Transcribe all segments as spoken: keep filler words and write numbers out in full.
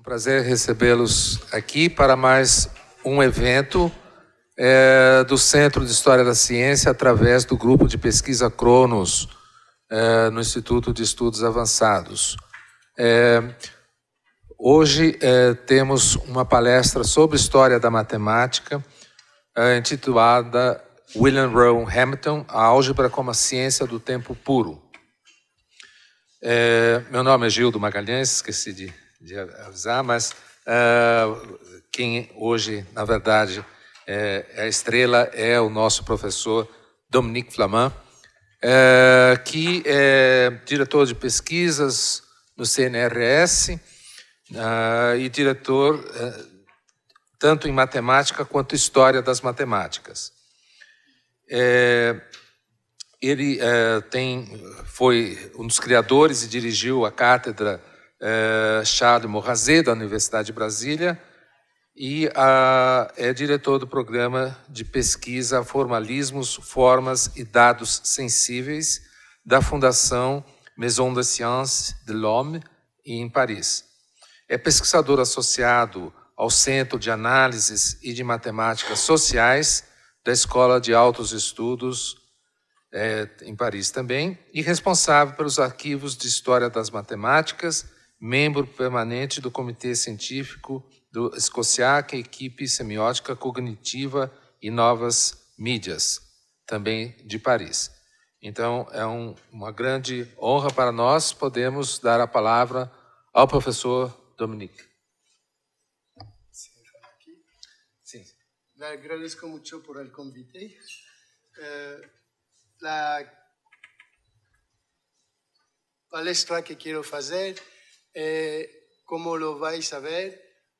Prazer recebê-los aqui para mais um evento é, do Centro de História da Ciência através do grupo de pesquisa Cronos é, no Instituto de Estudos Avançados. É, hoje é, temos uma palestra sobre história da matemática é, intitulada William Rowan Hamilton, a álgebra como a ciência do tempo puro. É, meu nome é Gildo Magalhães, esqueci de, de avisar, mas uh, quem hoje, na verdade, é, é a estrela é o nosso professor Dominique Flamand, é, que é diretor de pesquisas no C N R S uh, e diretor uh, tanto em matemática quanto história das matemáticas. É, Ele eh, tem, foi um dos criadores e dirigiu a cátedra eh, Charles Morazet, da Universidade de Brasília, e a, é diretor do programa de pesquisa Formalismos, Formas e Dados Sensíveis da Fundação Maison des Sciences de l'Homme, em Paris. É pesquisador associado ao Centro de Análises e de Matemáticas Sociais da Escola de Altos Estudos É, em Paris também, e responsável pelos arquivos de História das Matemáticas, membro permanente do Comitê Científico do Scotiac, Equipe Semiótica Cognitiva e Novas Mídias, também de Paris. Então, é um, uma grande honra para nós podermos dar a palavra ao professor Dominique. Sim. Le agradezco mucho por el convite. Uh, La palestra que quiero hacer, eh, como lo vais a ver,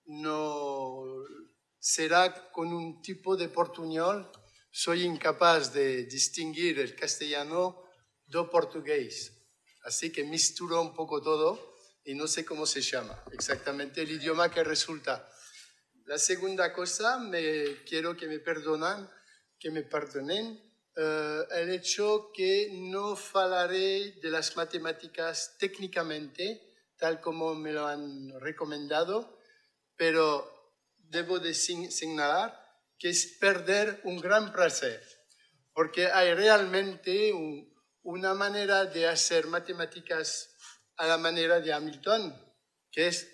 no será con un tipo de portuñol. Soy incapaz de distinguir el castellano do portugués, así que misturo un poco todo y no sé cómo se llama exactamente el idioma que resulta. La segunda cosa, me quiero que me perdonen, que me perdonen. Uh, el hecho que no hablaré de las matemáticas técnicamente, tal como me lo han recomendado, pero debo de señalar que es perder un gran placer, porque hay realmente un, una manera de hacer matemáticas a la manera de Hamilton, que es,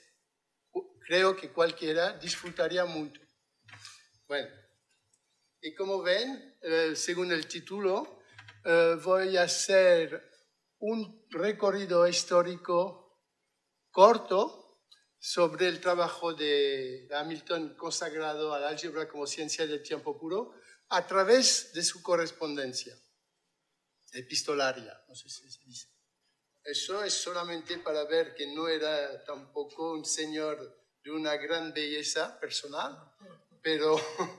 creo que cualquiera disfrutaría mucho. Bueno. Y como ven, eh, según el título, eh, voy a hacer un recorrido histórico corto sobre el trabajo de Hamilton consagrado al álgebra como ciencia del tiempo puro a través de su correspondencia epistolaria, no sé si se dice. Eso es solamente para ver que no era tampoco un señor de una gran belleza personal, pero...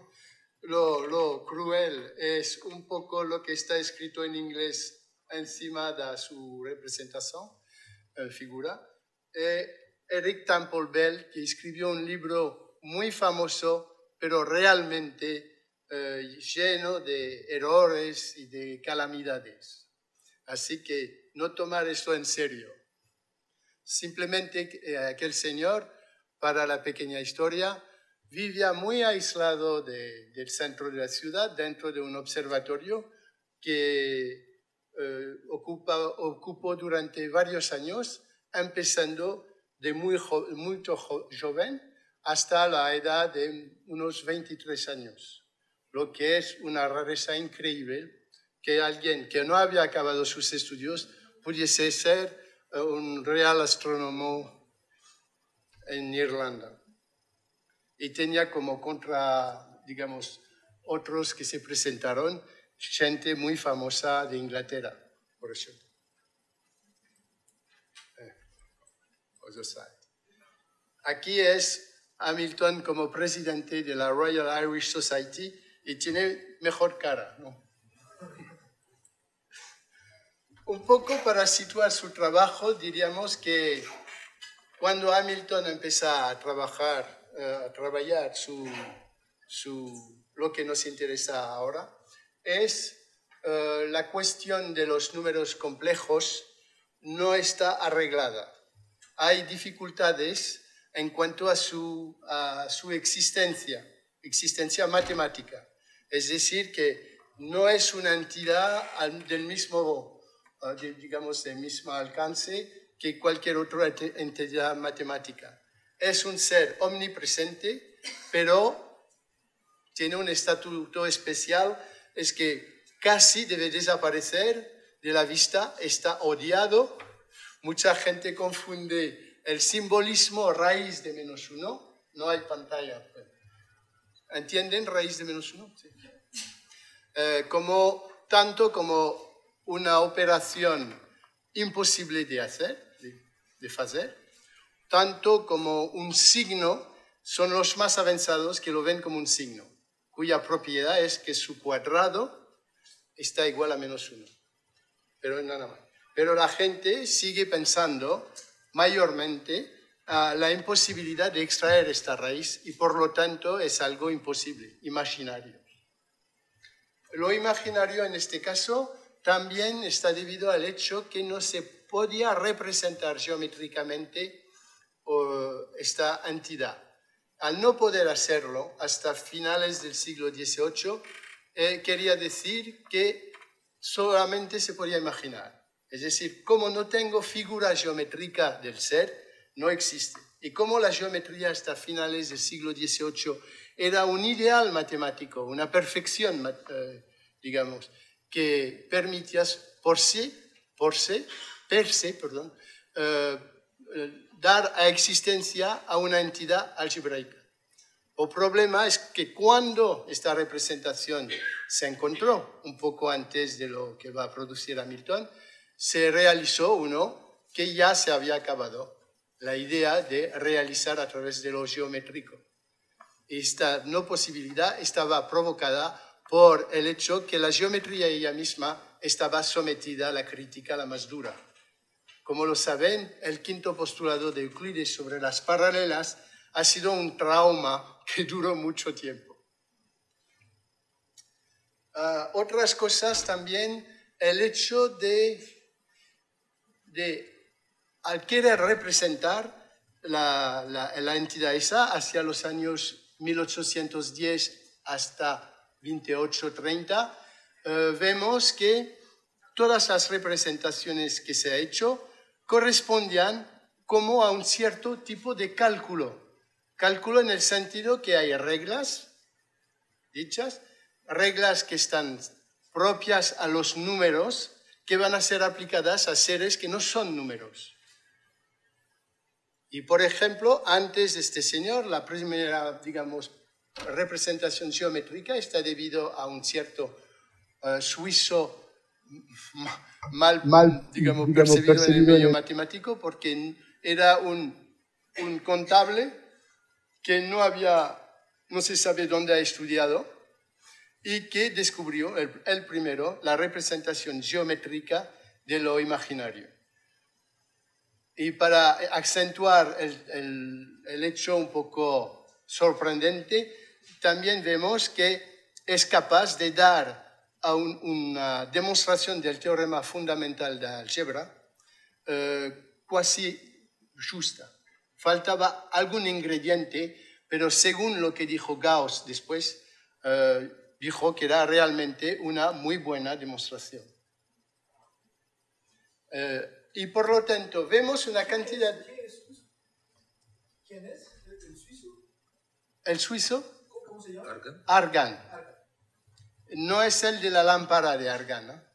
Lo, lo cruel es un poco lo que está escrito en inglés encima de su representación, eh, figura. Eh, Eric Temple Bell, que escribió un libro muy famoso, pero realmente eh, lleno de errores y de calamidades. Así que no tomar esto en serio. Simplemente eh, aquel señor, para la pequeña historia, vivía muy aislado de, del centro de la ciudad, dentro de un observatorio que eh, ocupa, ocupó durante varios años, empezando de muy, jo, muy jo, joven hasta la edad de unos veintitrés años, lo que es una rareza increíble que alguien que no había acabado sus estudios pudiese ser eh, un real astrónomo en Irlanda. Y tenía como contra, digamos, otros que se presentaron, gente muy famosa de Inglaterra, por ejemplo. Eh, Aquí es Hamilton como presidente de la Royal Irish Society y tiene mejor cara, ¿no? Un poco para situar su trabajo, diríamos que cuando Hamilton empezó a trabajar a trabajar su, su, lo que nos interesa ahora, es uh, la cuestión de los números complejos no está arreglada. Hay dificultades en cuanto a su, a su existencia, existencia matemática. Es decir, que no es una entidad del mismo, digamos, del mismo alcance que cualquier otra entidad matemática. Es un ser omnipresente, pero tiene un estatuto especial, es que casi debe desaparecer de la vista, está odiado. Mucha gente confunde el simbolismo raíz de menos uno, no hay pantalla. ¿Entienden raíz de menos uno? Sí. Eh, como, tanto como una operación imposible de hacer, de, de hacer, tanto como un signo, son los más avanzados que lo ven como un signo, cuya propiedad es que su cuadrado está igual a menos uno. Pero nada más. Pero la gente sigue pensando mayormente a la imposibilidad de extraer esta raíz y por lo tanto es algo imposible, imaginario. Lo imaginario en este caso también está debido al hecho que no se podía representar geométricamente uh, esta entidad. Al no poder hacerlo hasta finales del siglo dieciocho, eh, quería decir que solamente se podía imaginar. Es decir, como no tengo figura geométrica del ser, no existe. Y como la geometría hasta finales del siglo dieciocho era un ideal matemático, una perfección, eh, digamos, que permitía por sí, por sí, per se, perdón, eh, dar a existencia a una entidad algebraica. El problema es que cuando esta representación se encontró, un poco antes de lo que va a producir Hamilton, se realizó uno que ya se había acabado, la idea de realizar a través de lo geométrico. Esta no posibilidad estaba provocada por el hecho que la geometría ella misma estaba sometida a la crítica la más dura. Como lo saben, el quinto postulado de Euclides sobre las paralelas ha sido un trauma que duró mucho tiempo. Uh, otras cosas también, el hecho de, de al querer representar la, la, la entidad esa hacia los años mil ochocientos diez hasta veintiocho treinta, uh, vemos que todas las representaciones que se ha hecho correspondían como a un cierto tipo de cálculo. Cálculo en el sentido que hay reglas dichas, reglas que están propias a los números que van a ser aplicadas a seres que no son números. Y por ejemplo, antes de este señor, la primera, digamos, representación geométrica está debido a un cierto uh, suizo mal, mal digamos, digamos, percibido, percibido en el medio en... matemático, porque era un, un contable que no había, no se sabe dónde ha estudiado, y que descubrió el, el primero la representación geométrica de lo imaginario. Y para acentuar el, el, el hecho un poco sorprendente, también vemos que es capaz de dar a un, una demostración del teorema fundamental de álgebra eh, casi justa. Faltaba algún ingrediente, pero según lo que dijo Gauss después, eh, dijo que era realmente una muy buena demostración. Eh, y por lo tanto, vemos una cantidad... ¿Quién es? ¿El suizo? ¿El suizo? ¿Cómo se llama? Argan. Argan. Argan. No es el de la lámpara de Argan, ¿no?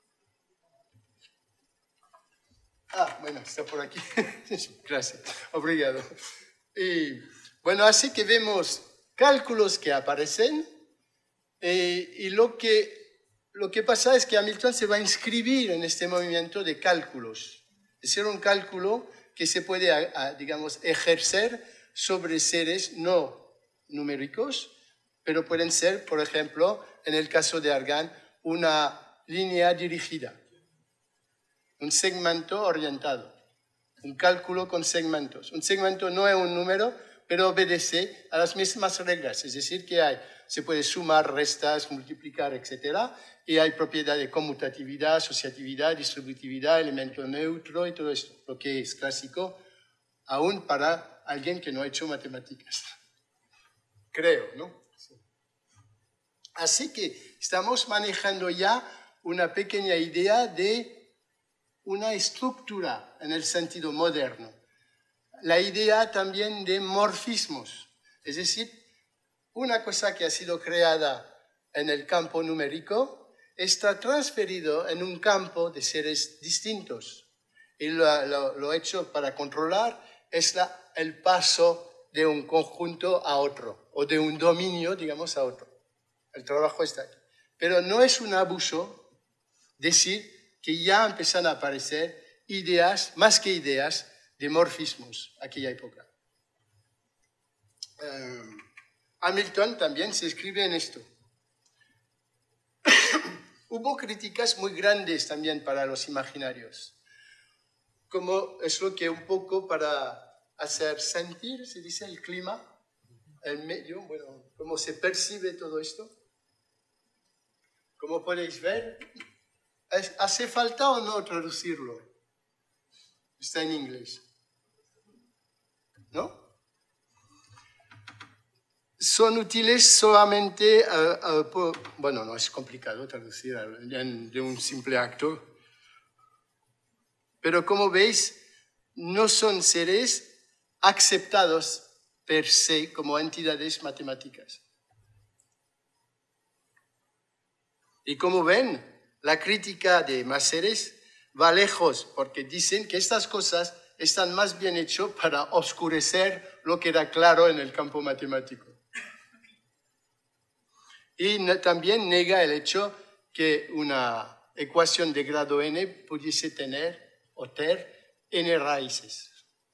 Ah, bueno, está por aquí. Gracias. Obrigado. Y, bueno, así que vemos cálculos que aparecen eh, y lo que, lo que pasa es que Hamilton se va a inscribir en este movimiento de cálculos. Es decir, un cálculo que se puede, a, a, digamos, ejercer sobre seres no numéricos, pero pueden ser, por ejemplo, en el caso de Argan, una línea dirigida, un segmento orientado, un cálculo con segmentos. Un segmento no es un número, pero obedece a las mismas reglas, es decir, que hay, se puede sumar, restas, multiplicar, etcétera, y hay propiedad de conmutatividad, asociatividad, distributividad, elemento neutro y todo esto, lo que es clásico aún para alguien que no ha hecho matemáticas. Creo, ¿no? Sí. Así que estamos manejando ya una pequeña idea de una estructura en el sentido moderno. La idea también de morfismos, es decir, una cosa que ha sido creada en el campo numérico está transferido en un campo de seres distintos. Y lo, lo, lo hecho para controlar es la, el paso de un conjunto a otro, o de un dominio, digamos, a otro. El trabajo está aquí. Pero no es un abuso decir que ya empiezan a aparecer ideas, más que ideas, de morfismos aquella época. Um, Hamilton también se escribe en esto. Hubo críticas muy grandes también para los imaginarios, como es lo que un poco para hacer sentir, se dice, el clima, el medio, bueno, cómo se percibe todo esto. Como podéis ver, ¿hace falta o no traducirlo? Está en inglés, ¿no? Son útiles solamente, uh, uh, por, bueno, no es complicado traducir de un simple acto, pero como veis, no son seres aceptados per se como entidades matemáticas. Y como ven, la crítica de más seres va lejos, porque dicen que estas cosas están más bien hechas para oscurecer lo que era claro en el campo matemático. Y también nega el hecho que una ecuación de grado n pudiese tener o tener n raíces.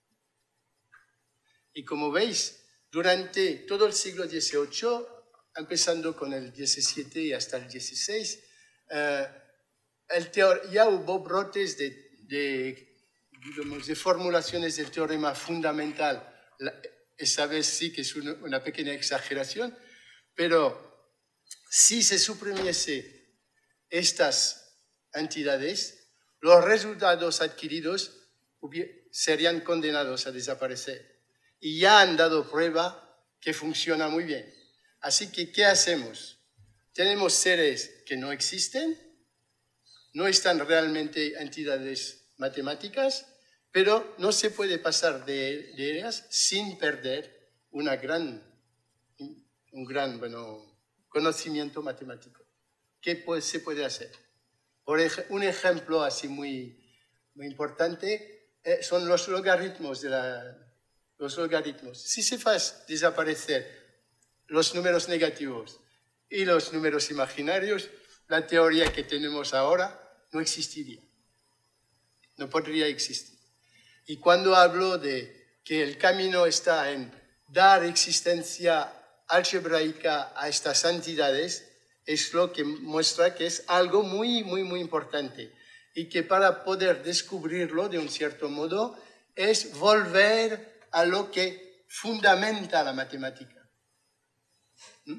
Y como veis, durante todo el siglo dieciocho, empezando con el diecisiete y hasta el dieciséis, eh, el ya hubo brotes de, de, digamos, de formulaciones del teorema fundamental. La, esa vez sí que es una, una pequeña exageración, pero si se suprimiese estas entidades, los resultados adquiridos serían condenados a desaparecer. Y ya han dado prueba que funciona muy bien. Así que, ¿qué hacemos? Tenemos seres que no existen, no están realmente entidades matemáticas, pero no se puede pasar de, de ellas sin perder una gran, un gran, bueno, conocimiento matemático. ¿Qué pues, se puede hacer? Por ej un ejemplo así muy, muy importante eh, son los logaritmos de la, los logaritmos. Si se hace desaparecer los números negativos y los números imaginarios, la teoría que tenemos ahora no existiría. No podría existir. Y cuando hablo de que el camino está en dar existencia algebraica a estas entidades, es lo que muestra que es algo muy, muy, muy importante y que para poder descubrirlo de un cierto modo es volver a lo que fundamenta la matemática. ¿Mm?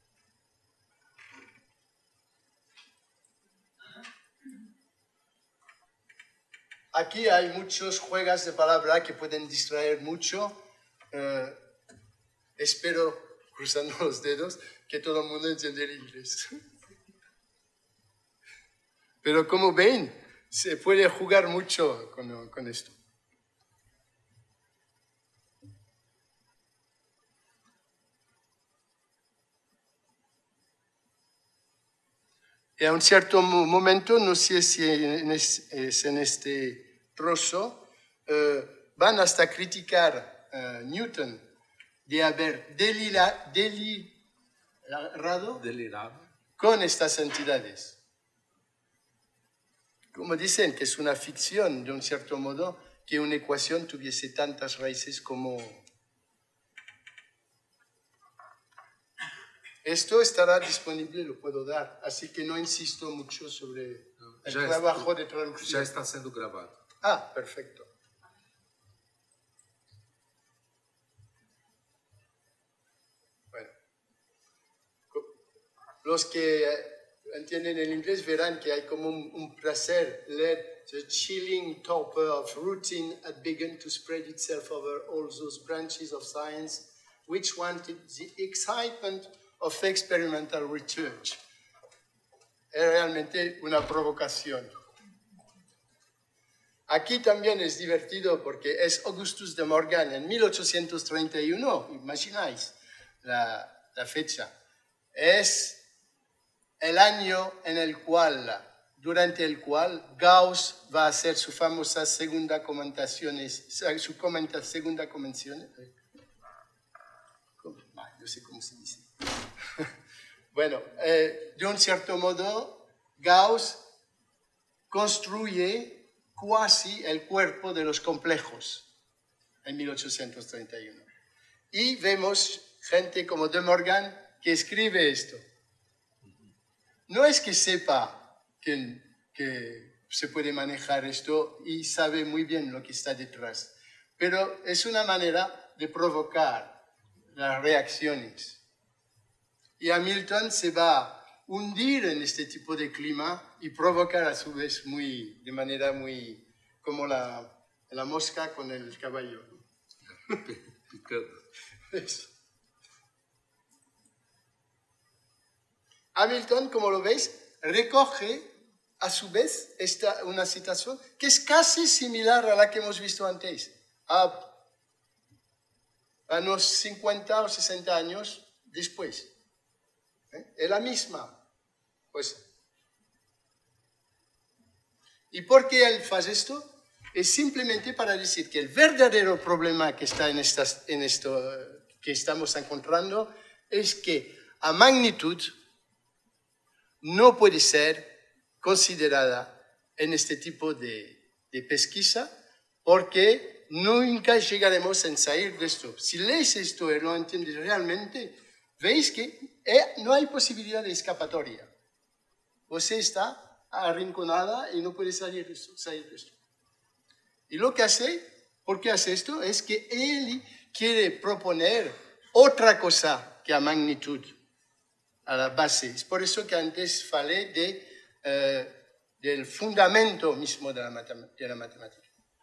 Aquí hay muchos juegos de palabras que pueden distraer mucho. Eh, espero, cruzando los dedos, que todo el mundo entienda el inglés. Pero como ven, se puede jugar mucho con, con esto. Y a un cierto momento, no sé si es en este trozo, eh, van hasta criticar a Newton de haber delira, delirado, delirado con estas entidades. Como dicen que es una ficción, de un cierto modo, que una ecuación tuviese tantas raíces como... Esto estará disponible, lo puedo dar, así que no insisto mucho sobre el ya trabajo está, de traducción. Ya está siendo grabado. Ah, perfecto. Bueno, los que entienden el inglés verán que hay como un, un placer leer the chilling torpor of routine had begun to spread itself over all those branches of science which wanted the excitement of experimental research. Es realmente una provocación. Aquí también es divertido porque es Augustus de Morgan en mil ochocientos treinta y uno, imagináis la, la fecha. Es el año en el cual, durante el cual Gauss va a hacer su famosa segunda convención, su comenta, segunda convención, no sé cómo se dice. Bueno, eh, de un cierto modo, Gauss construye casi el cuerpo de los complejos en mil ochocientos treinta y uno. Y vemos gente como De Morgan que escribe esto. No es que sepa que, que se puede manejar esto y sabe muy bien lo que está detrás, pero es una manera de provocar las reacciones. Y Hamilton se va a hundir en este tipo de clima y provocar a su vez muy, de manera muy como la, la mosca con el caballo. Hamilton, como lo veis, recoge a su vez esta, una situación que es casi similar a la que hemos visto antes, a, a unos cincuenta o sesenta años después. ¿Eh? Es la misma. Pues, ¿y por qué él hace esto? Es simplemente para decir que el verdadero problema que está en, estas, en esto que estamos encontrando es que a magnitud no puede ser considerada en este tipo de, de pesquisa porque nunca llegaremos a salir de esto. Si lees esto y lo entiendes realmente, veis que no hay posibilidad de escapatoria. Usted está arrinconada y no puede salir de esto. Salir de esto. Y lo que hace, ¿por qué hace esto? Es que él quiere proponer otra cosa que a magnitud, a la base. Es por eso que antes falé de, eh, del fundamento mismo de la, matem- de la matemática.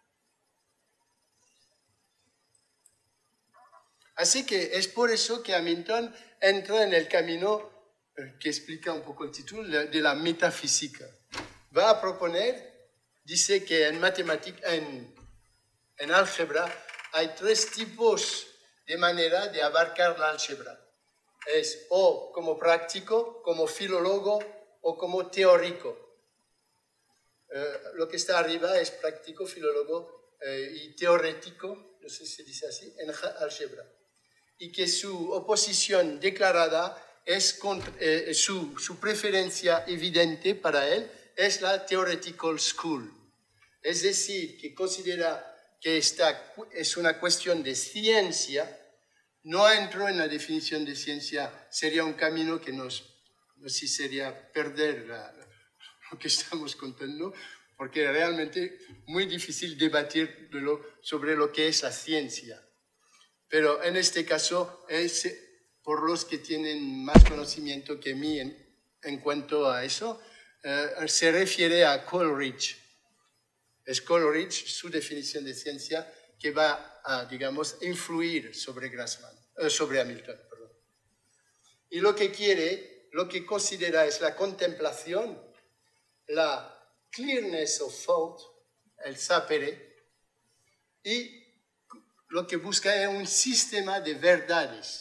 Así que es por eso que Hamilton entra en el camino que explica un poco el título, de la metafísica. Va a proponer, dice que en matemática, en, en álgebra, hay tres tipos de manera de abarcar la álgebra. Es o como práctico, como filólogo o como teórico. Eh, lo que está arriba es práctico, filólogo eh, y teorético, no sé si se dice así, en álgebra. Y que su oposición declarada es contra, eh, su, su preferencia evidente para él es la theoretical school. Es decir, que considera que esta es una cuestión de ciencia, no entró en la definición de ciencia, sería un camino que nos, no sé si sería perder la, lo que estamos contando, porque es realmente muy difícil debatir de lo, sobre lo que es la ciencia. Pero en este caso es por los que tienen más conocimiento que mí en, en cuanto a eso, eh, se refiere a Coleridge. Es Coleridge su definición de ciencia que va a, digamos, influir sobre Grassmann, eh, sobre Hamilton. Perdón. Y lo que quiere, lo que considera es la contemplación, la clearness of thought, el sapere, y lo que busca es un sistema de verdades.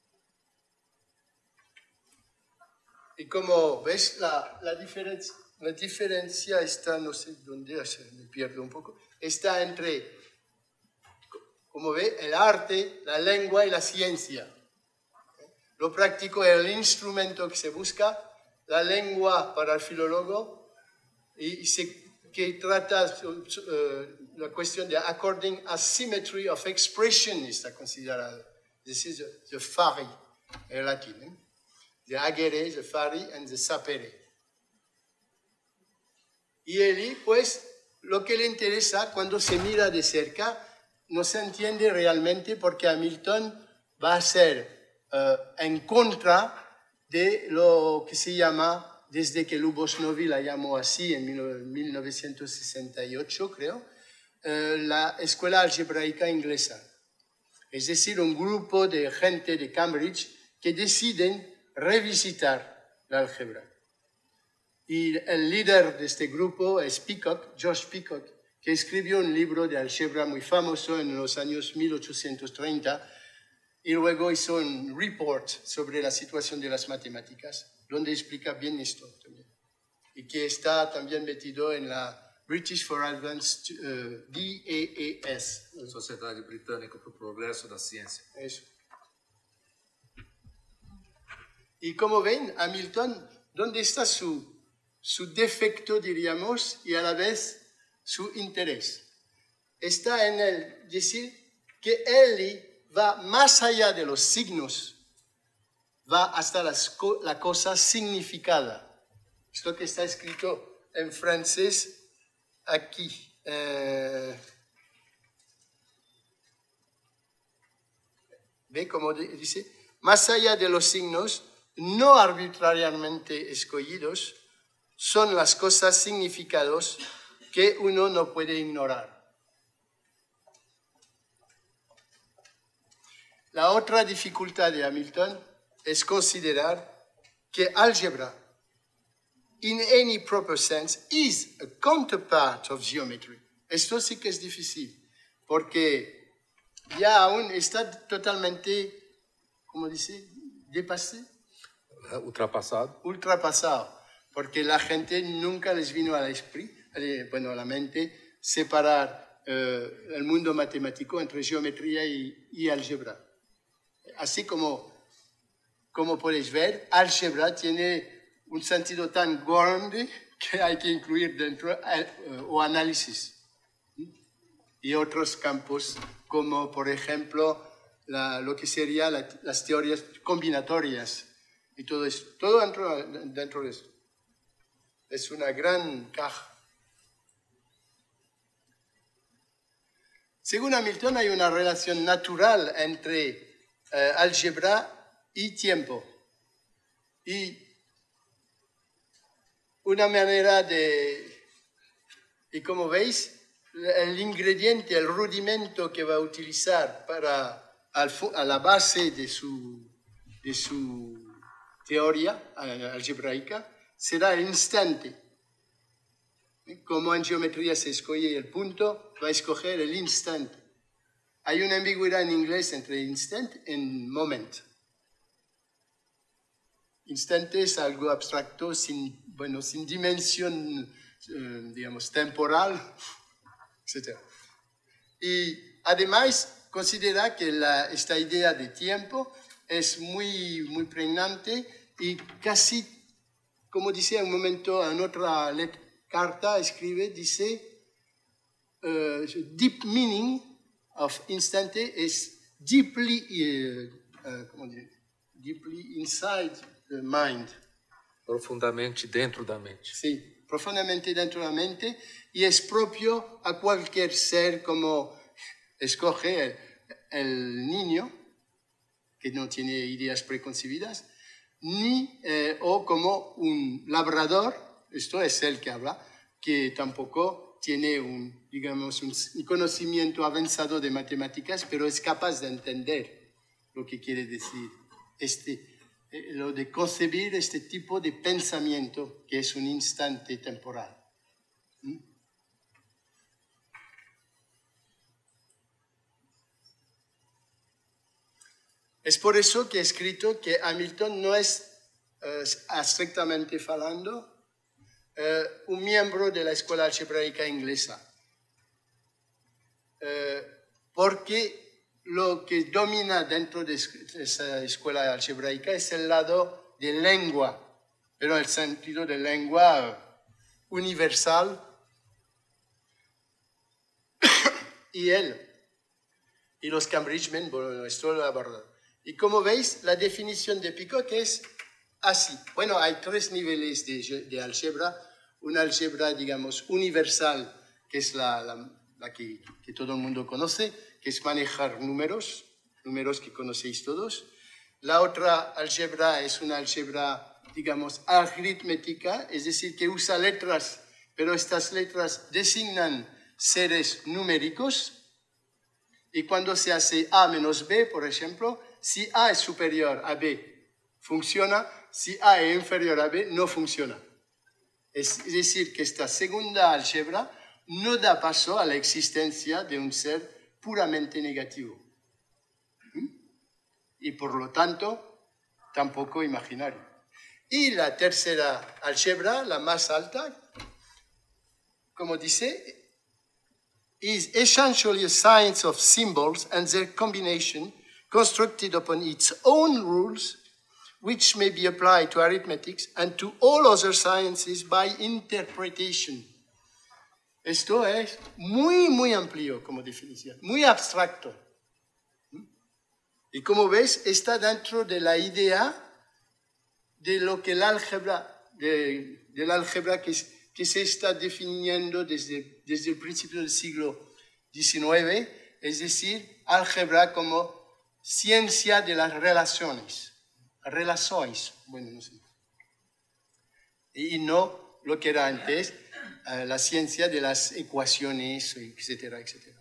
Y como ves, la, la, diferencia, la diferencia está, no sé dónde, me pierdo un poco, está entre, como ve, el arte, la lengua y la ciencia. Lo práctico es el instrumento que se busca, la lengua para el filólogo, y, y se, que trata uh, la cuestión de according a symmetry of expression, está considerado. This is the, the fari, en latín. ¿eh? The agere, the fari, and the sapere. Y él, pues, lo que le interesa cuando se mira de cerca, no se entiende realmente porque Hamilton va a ser uh, en contra de lo que se llama desde que Lubosnovi la llamó así en mil novecientos sesenta y ocho, creo, eh, la Escuela Algebraica Inglesa. Es decir, un grupo de gente de Cambridge que deciden revisitar la álgebra. Y el líder de este grupo es Peacock, George Peacock, que escribió un libro de álgebra muy famoso en los años mil ochocientos treinta y luego hizo un report sobre la situación de las matemáticas, donde explica bien esto también. Y que está también metido en la British for Advanced uh, B A A S. Sociedade Britânica para o Progresso da Ciência. Eso. Y como ven, Hamilton, ¿dónde está su, su defecto, diríamos, y a la vez su interés? Está en el decir que él va más allá de los signos, va hasta las, la cosa significada. Esto que está escrito en francés aquí. Eh, ¿Ve cómo dice? Más allá de los signos, no arbitrariamente escogidos, son las cosas significados que uno no puede ignorar. La otra dificultad de Hamilton es considerar que álgebra, in any proper sense, is a counterpart of geometry. Esto sí que es difícil, porque ya aún está totalmente, ¿cómo dice? Dépassé. Ultrapassado. Ultrapassado, porque la gente nunca les vino al esprit, bueno, a la mente, separar eh, el mundo matemático entre geometría y, y álgebra. Así como, como podéis ver, álgebra tiene un sentido tan grande que hay que incluir dentro eh, o análisis. Y otros campos, como por ejemplo la, lo que serían la, las teorías combinatorias y todo eso. Todo dentro, dentro de eso. Es una gran caja. Según Hamilton, hay una relación natural entre Uh, álgebra y tiempo. Y una manera de... Y como veis, el ingrediente, el rudimento que va a utilizar para, a la base de su, de su teoría algebraica será el instante. Como en geometría se escoge el punto, va a escoger el instante. Hay una ambigüedad en inglés entre instant y moment. Instante es algo abstracto, sin, bueno, sin dimensión, eh, digamos, temporal, etcétera. Y además considera que la, esta idea de tiempo es muy, muy pregnante y casi, como dice en un momento, en otra carta escribe, dice, uh, deep meaning of instante is deeply, uh, uh, ¿cómo dire? Deeply inside the mind. Profundamente dentro da mente. Sí, profundamente dentro de la mente y es propio a cualquier ser, como escoge el, el niño que no tiene ideas preconcebidas, ni eh, o como un labrador, esto es el que habla, que tampoco tiene un, digamos, un conocimiento avanzado de matemáticas, pero es capaz de entender lo que quiere decir, este, eh, lo de concebir este tipo de pensamiento que es un instante temporal. ¿Mm? Es por eso que he escrito que Hamilton no es, eh, estrictamente hablando, Uh, un miembro de la Escuela Algebraica Inglesa, uh, porque lo que domina dentro de esa escuela algebraica es el lado de lengua, pero el sentido de lengua universal, y él y los Cambridgemen, bueno, esto lo abordan. Y como veis, la definición de Peacock es así. Bueno, hay tres niveles de, de álgebra. Una álgebra, digamos, universal, que es la, la, la que, que todo el mundo conoce, que es manejar números, números que conocéis todos. La otra álgebra es una álgebra digamos, aritmética, es decir, que usa letras, pero estas letras designan seres numéricos. Y cuando se hace A menos B, por ejemplo, si A es superior a B, funciona. Si A es inferior a B, no funciona. Es decir, que esta segunda álgebra no da paso a la existencia de un ser puramente negativo. ¿Mm? Y por lo tanto, tampoco imaginario. Y la tercera álgebra, la más alta, como dice, is essentially a science of symbols and their combination constructed upon its own rules, which may be applied to arithmetics and to all other sciences by interpretation. Esto es muy, muy amplio como definición, muy abstracto. Y como ves, está dentro de la idea de lo que el álgebra, de, del álgebra que, que se está definiendo desde, desde el principio del siglo diecinueve, es decir, álgebra como ciencia de las relaciones. Relaciones, bueno, no sé. Y no lo que era antes, uh, la ciencia de las ecuaciones, etcétera, etcétera.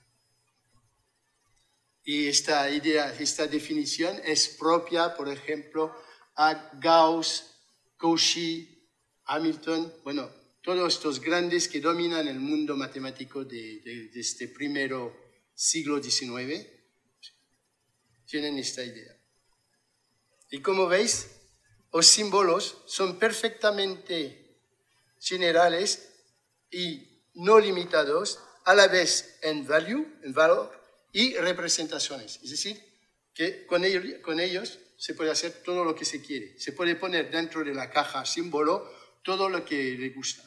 Y esta idea, esta definición es propia, por ejemplo, a Gauss, Cauchy, Hamilton, bueno, todos estos grandes que dominan el mundo matemático de, de, de este primero siglo diecinueve, tienen esta idea. Y como veis, los símbolos son perfectamente generales y no limitados, a la vez en value, en valor y representaciones. Es decir, que con ellos, con ellos se puede hacer todo lo que se quiere. Se puede poner dentro de la caja símbolo todo lo que le gusta.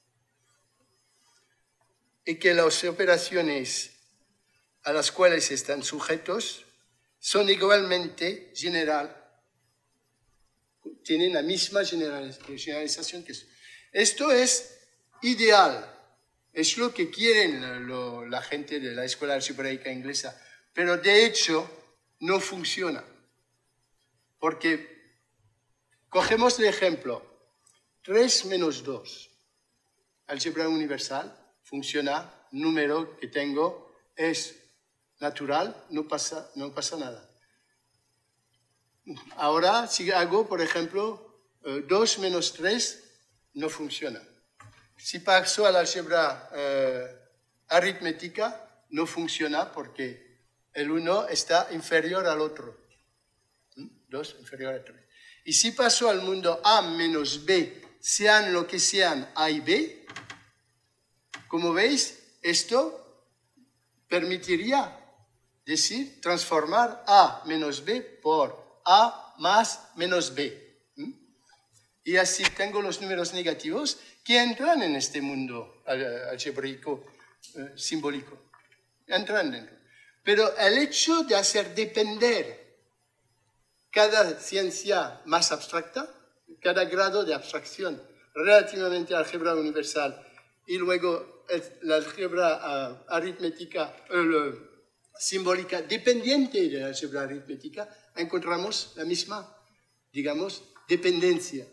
Y que las operaciones a las cuales están sujetos son igualmente general, tienen la misma generalización que eso. Esto es ideal, es lo que quieren lo, la gente de la escuela algebraica inglesa, pero de hecho no funciona. Porque cogemos el ejemplo, tres menos dos, álgebra universal, funciona, número que tengo es natural, no pasa, no pasa nada. Ahora, si hago, por ejemplo, dos menos tres, no funciona. Si paso a la álgebra eh, aritmética, no funciona porque el uno está inferior al otro. dos inferior a tres. Y si paso al mundo A menos B, sean lo que sean A y B, como veis, esto permitiría decir, transformar A menos B por A más menos B. ¿Mm? Y así tengo los números negativos que entran en este mundo algebraico eh, simbólico. Entran dentro. Pero el hecho de hacer depender cada ciencia más abstracta, cada grado de abstracción relativamente a la álgebra universal y luego la álgebra uh, aritmética, uh, simbólica dependiente de la álgebra aritmética, encontramos la misma, digamos, dependencia.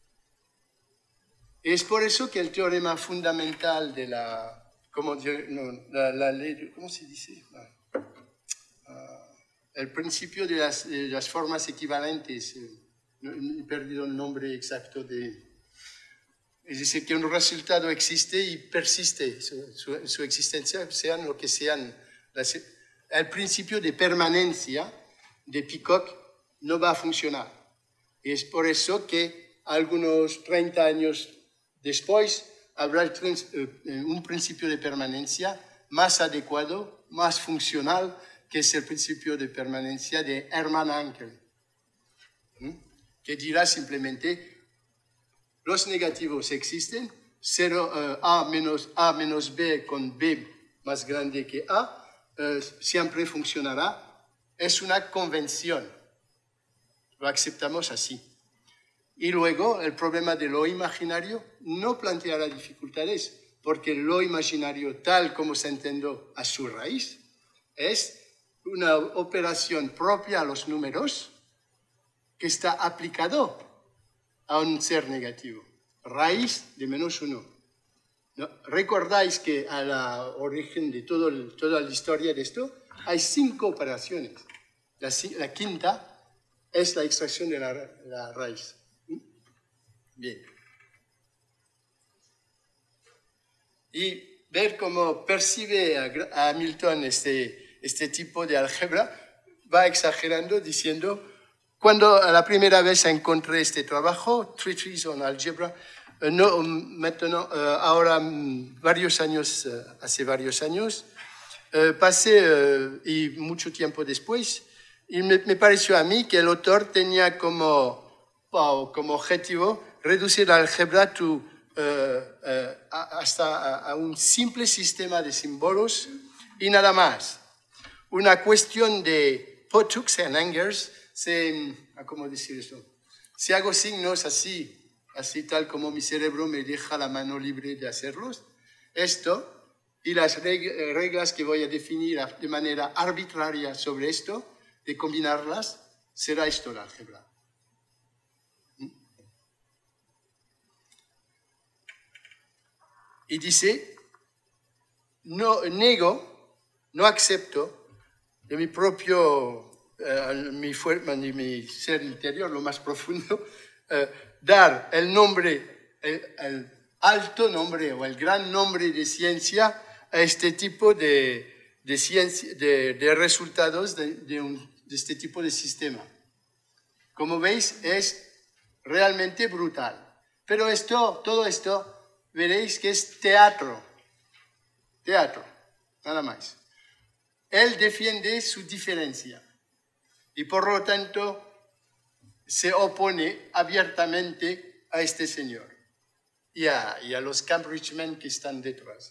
Es por eso que el teorema fundamental de la, ¿cómo, no, la, la ley, ¿cómo se dice? Uh, el principio de las, de las formas equivalentes, eh, no, he perdido el nombre exacto de... Es decir, que un resultado existe y persiste su, su, su existencia, sean lo que sean. Las, el principio de permanencia de Peacock no va a funcionar. Y es por eso que algunos treinta años después habrá un principio de permanencia más adecuado, más funcional, que es el principio de permanencia de Hermann Hankel, que dirá simplemente los negativos existen, cero, uh, A, menos, A menos B con B más grande que A, uh, siempre funcionará. Es una convención, lo aceptamos así. Y luego el problema de lo imaginario no planteará dificultades, porque lo imaginario, tal como se entendió a su raíz, es una operación propia a los números que está aplicado a un ser negativo. Raíz de menos uno. ¿No? ¿Recordáis que a la origen de todo el, toda la historia de esto hay cinco operaciones? La, la quinta es la extracción de la, la raíz. Bien. Y ver cómo percibe a, a Milton este, este tipo de álgebra, va exagerando diciendo, cuando la primera vez encontré este trabajo, Treatise on Algebra, eh, no, maintenant, eh, ahora varios años, eh, hace varios años, eh, pasé, eh, y mucho tiempo después, y me, me pareció a mí que el autor tenía como, oh, como objetivo reducir la álgebra to, eh, eh, hasta a, a un simple sistema de símbolos y nada más. Una cuestión de Pottux and Angers, se, ¿cómo decir esto? Si hago signos así, así tal como mi cerebro me deja la mano libre de hacerlos, esto y las reglas que voy a definir de manera arbitraria sobre esto, de combinarlas, será esto la álgebra. Y dice, no nego, no acepto de mi propio, eh, mi, de mi ser interior, lo más profundo, eh, dar el nombre, el, el alto nombre o el gran nombre de ciencia a este tipo de, de, ciencia, de, de resultados de, de, un, de este tipo de sistema. Como veis, es realmente brutal. Pero esto, todo esto, veréis que es teatro. Teatro, nada más. Él defiende su diferencia y por lo tanto se opone abiertamente a este señor y a, y a los Cambridge-men que están detrás.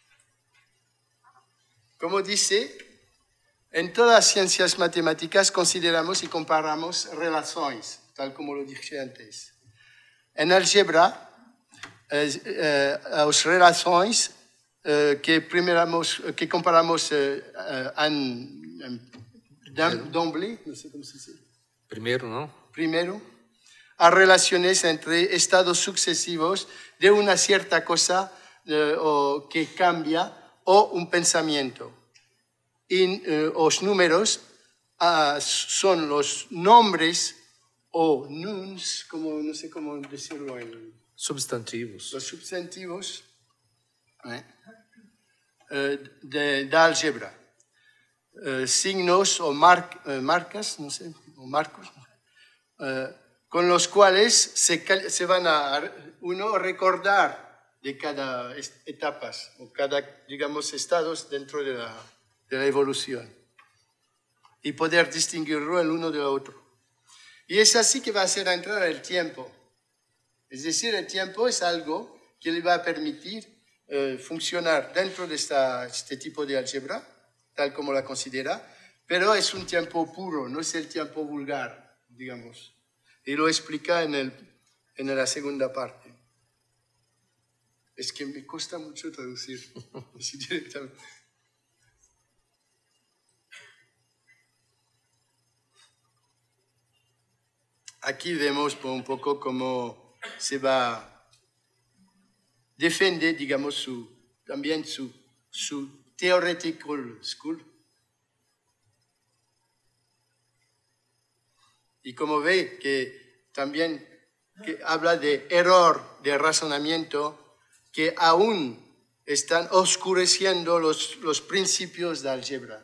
Como dice, en todas las ciencias matemáticas consideramos y comparamos relaciones, tal como lo dije antes. En álgebra, eh, eh, las relaciones eh, que, que comparamos eh, en, en d'emblée, no sé cómo se dice. Primero, ¿no? Primero, a relaciones entre estados sucesivos de una cierta cosa eh, o que cambia o un pensamiento. Y eh, los números ah, son los nombres o nouns, como no sé cómo decirlo en Substantivos. Los substantivos ¿eh? eh, de, de álgebra. Eh, signos o mar, eh, marcas, no sé, o marcos, eh, con los cuales se, se van a uno recordar de cada etapas o cada, digamos, estados dentro de la, de la evolución y poder distinguirlo el uno del otro. Y es así que va a hacer entrar el tiempo. Es decir, el tiempo es algo que le va a permitir eh, funcionar dentro de esta, este tipo de álgebra, tal como la considera, pero es un tiempo puro, no es el tiempo vulgar, digamos. Y lo explica en, el, en la segunda parte. Es que me cuesta mucho traducir así directamente. Aquí vemos un poco cómo se va defiende, digamos, su, también su, su theoretical school. Y como ve que también que habla de error de razonamiento que aún están oscureciendo los, los principios de álgebra.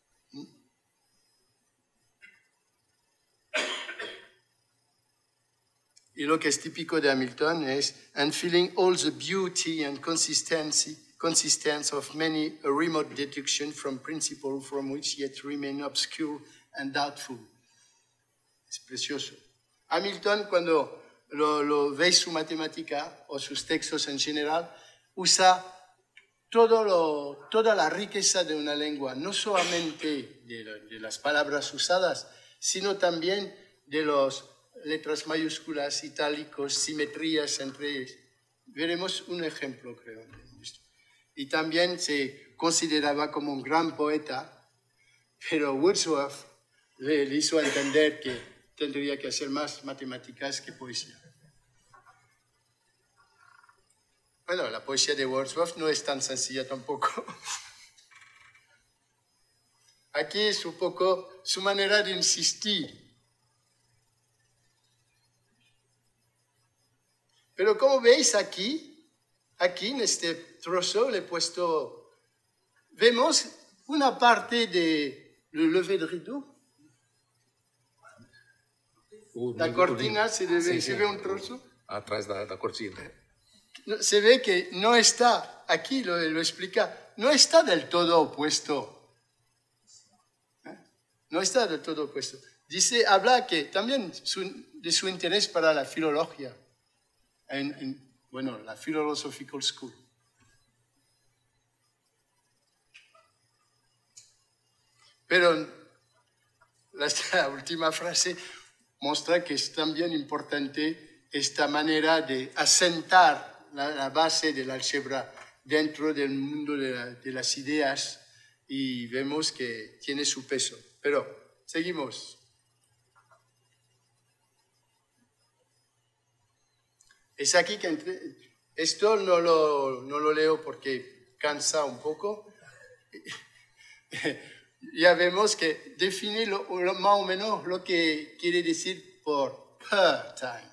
Y lo que es típico de Hamilton es and feeling all the beauty and consistency, consistence of many a remote deduction from principle from which yet remain obscure and doubtful. Es precioso. Hamilton, cuando lo, lo veis su matemática o sus textos en general, usa todo lo, toda la riqueza de una lengua, no solamente de, de las palabras usadas, sino también de los letras mayúsculas, itálicos, simetrías entre ellos. Veremos un ejemplo, creo. Y también se consideraba como un gran poeta, pero Wordsworth le, le hizo entender que tendría que hacer más matemáticas que poesía. Bueno, la poesía de Wordsworth no es tan sencilla tampoco. Aquí es un poco su manera de insistir. Pero como veis aquí, aquí en este trozo le he puesto, vemos una parte de Le Lever de Rideau. La cortina, se, debe, sí, sí. ¿Se ve un trozo? Atrás de la cortina. Se ve que no está, aquí lo, lo explica, no está del todo opuesto. ¿Eh? No está del todo opuesto. Dice, habla que también su, de su interés para la filología, en, en, bueno, la Philosophical School. Pero la, la última frase muestra que es también importante esta manera de asentar la, la base del álgebra dentro del mundo de, la, de las ideas, y vemos que tiene su peso. Pero seguimos. Es aquí que entre, esto no lo, no lo leo porque cansa un poco. Ya vemos que define lo, lo, más o menos lo que quiere decir por per time.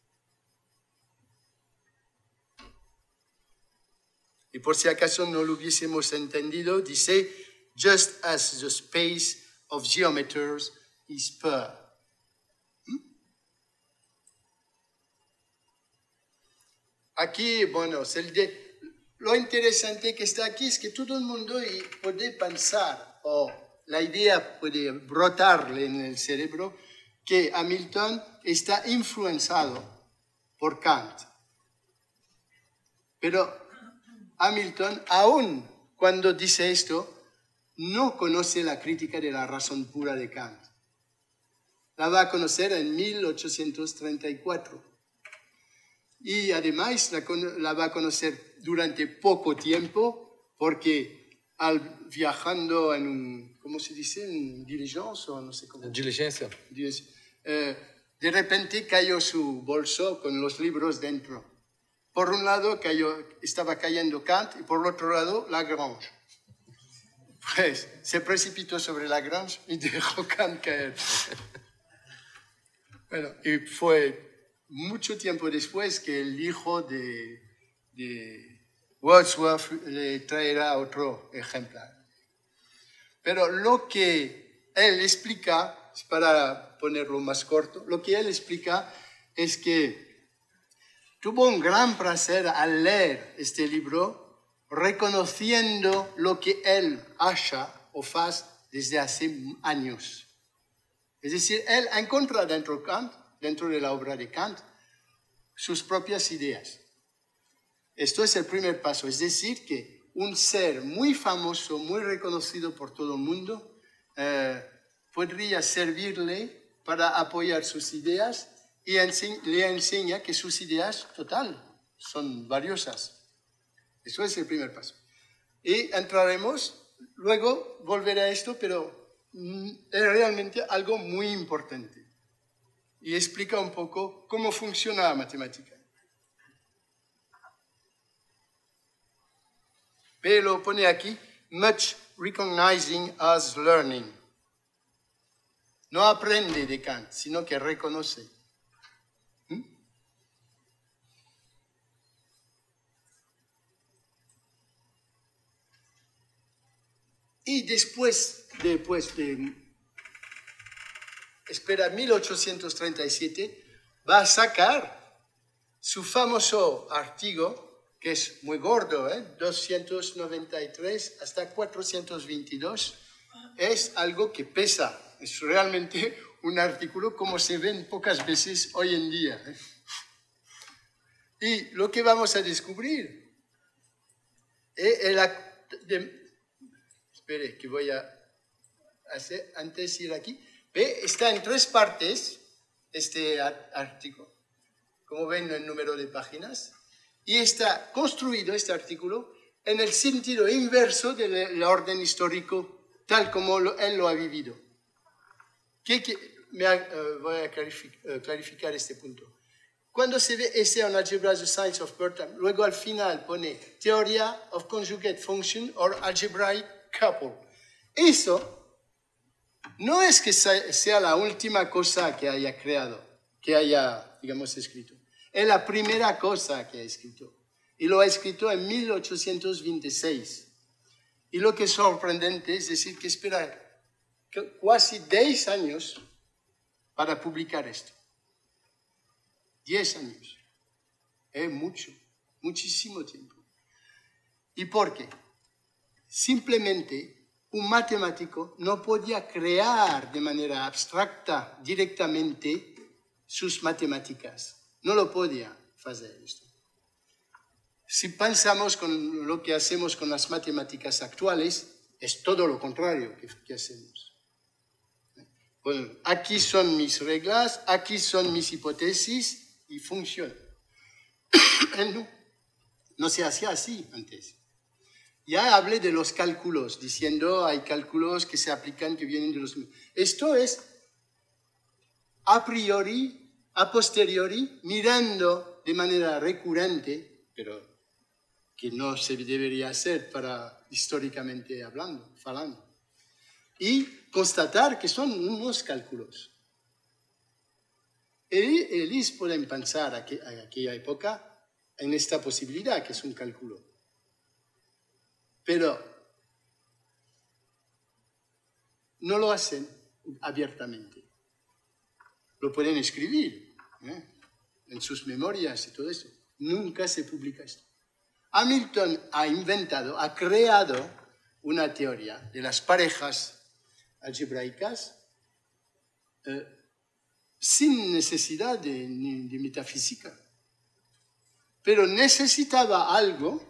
Y por si acaso no lo hubiésemos entendido, dice, just as the space of geometers is per. ¿Mm? Aquí, bueno, el de, lo interesante que está aquí es que todo el mundo puede pensar, o la idea puede brotarle en el cerebro, que Hamilton está influenciado por Kant. Pero Hamilton, aun cuando dice esto, no conoce la crítica de la razón pura de Kant. La va a conocer en mil ochocientos treinta y cuatro. Y además la, la va a conocer durante poco tiempo, porque al viajando en un, ¿cómo se dice? En diligence o no sé cómo. En diligencia. Eh, de repente cayó su bolso con los libros dentro. Por un lado cayó, estaba cayendo Kant y por el otro lado Lagrange. Pues se precipitó sobre Lagrange y dejó Kant caer. Bueno, y fue mucho tiempo después que el hijo de, de Wordsworth le traerá otro ejemplar. Pero lo que él explica, para ponerlo más corto, lo que él explica es que tuvo un gran placer al leer este libro, reconociendo lo que él hace o hace desde hace años. Es decir, él encuentra dentro de Kant, dentro de la obra de Kant, sus propias ideas. Esto es el primer paso, es decir, que un ser muy famoso, muy reconocido por todo el mundo, eh, podría servirle para apoyar sus ideas, y le enseña que sus ideas, total, son valiosas. Eso es el primer paso. Y entraremos, luego volveré a esto, pero es realmente algo muy importante. Y explica un poco cómo funciona la matemática. Pero lo pone aquí, much recognizing as learning. No aprende de Kant, sino que reconoce. Y después, después de, espera, mil ochocientos treinta y siete, va a sacar su famoso artículo, que es muy gordo, ¿eh? doscientos noventa y tres hasta cuatrocientos veintidós, es algo que pesa, es realmente un artículo como se ven pocas veces hoy en día. ¿eh? Y lo que vamos a descubrir es el acto de... Espere, que voy a hacer antes de ir aquí. Ve, está en tres partes este artículo, como ven el número de páginas, y está construido este artículo en el sentido inverso del orden histórico, tal como lo, él lo ha vivido. ¿Qué, qué, me ha, uh, voy a clarific, uh, clarificar este punto. cuando se ve ese en Algebra, The Science of Perturbation, luego al final pone Teoría of Conjugate Function or Algebraic Couple. Eso no es que sea la última cosa que haya creado, que haya, digamos, escrito. Es la primera cosa que ha escrito. Y lo ha escrito en mil ochocientos veintiséis. Y lo que es sorprendente es decir que espera casi diez años para publicar esto. diez años. Es mucho, muchísimo tiempo. ¿Y por qué? Simplemente un matemático no podía crear de manera abstracta directamente sus matemáticas. No lo podía hacer esto. Si pensamos con lo que hacemos con las matemáticas actuales, es todo lo contrario que, que hacemos. Bueno, aquí son mis reglas, aquí son mis hipótesis y funciona. No, no se hacía así antes. Ya hablé de los cálculos, diciendo hay cálculos que se aplican, que vienen de los... Esto es a priori, a posteriori, mirando de manera recurrente, pero que no se debería hacer para históricamente hablando, falando, y constatar que son unos cálculos. Ellos pueden pensar a aquella época en esta posibilidad, que es un cálculo. Pero no lo hacen abiertamente. Lo pueden escribir, ¿eh?, en sus memorias y todo eso. Nunca se publica esto. Hamilton ha inventado, ha creado una teoría de las parejas algebraicas eh, sin necesidad de, de metafísica. Pero necesitaba algo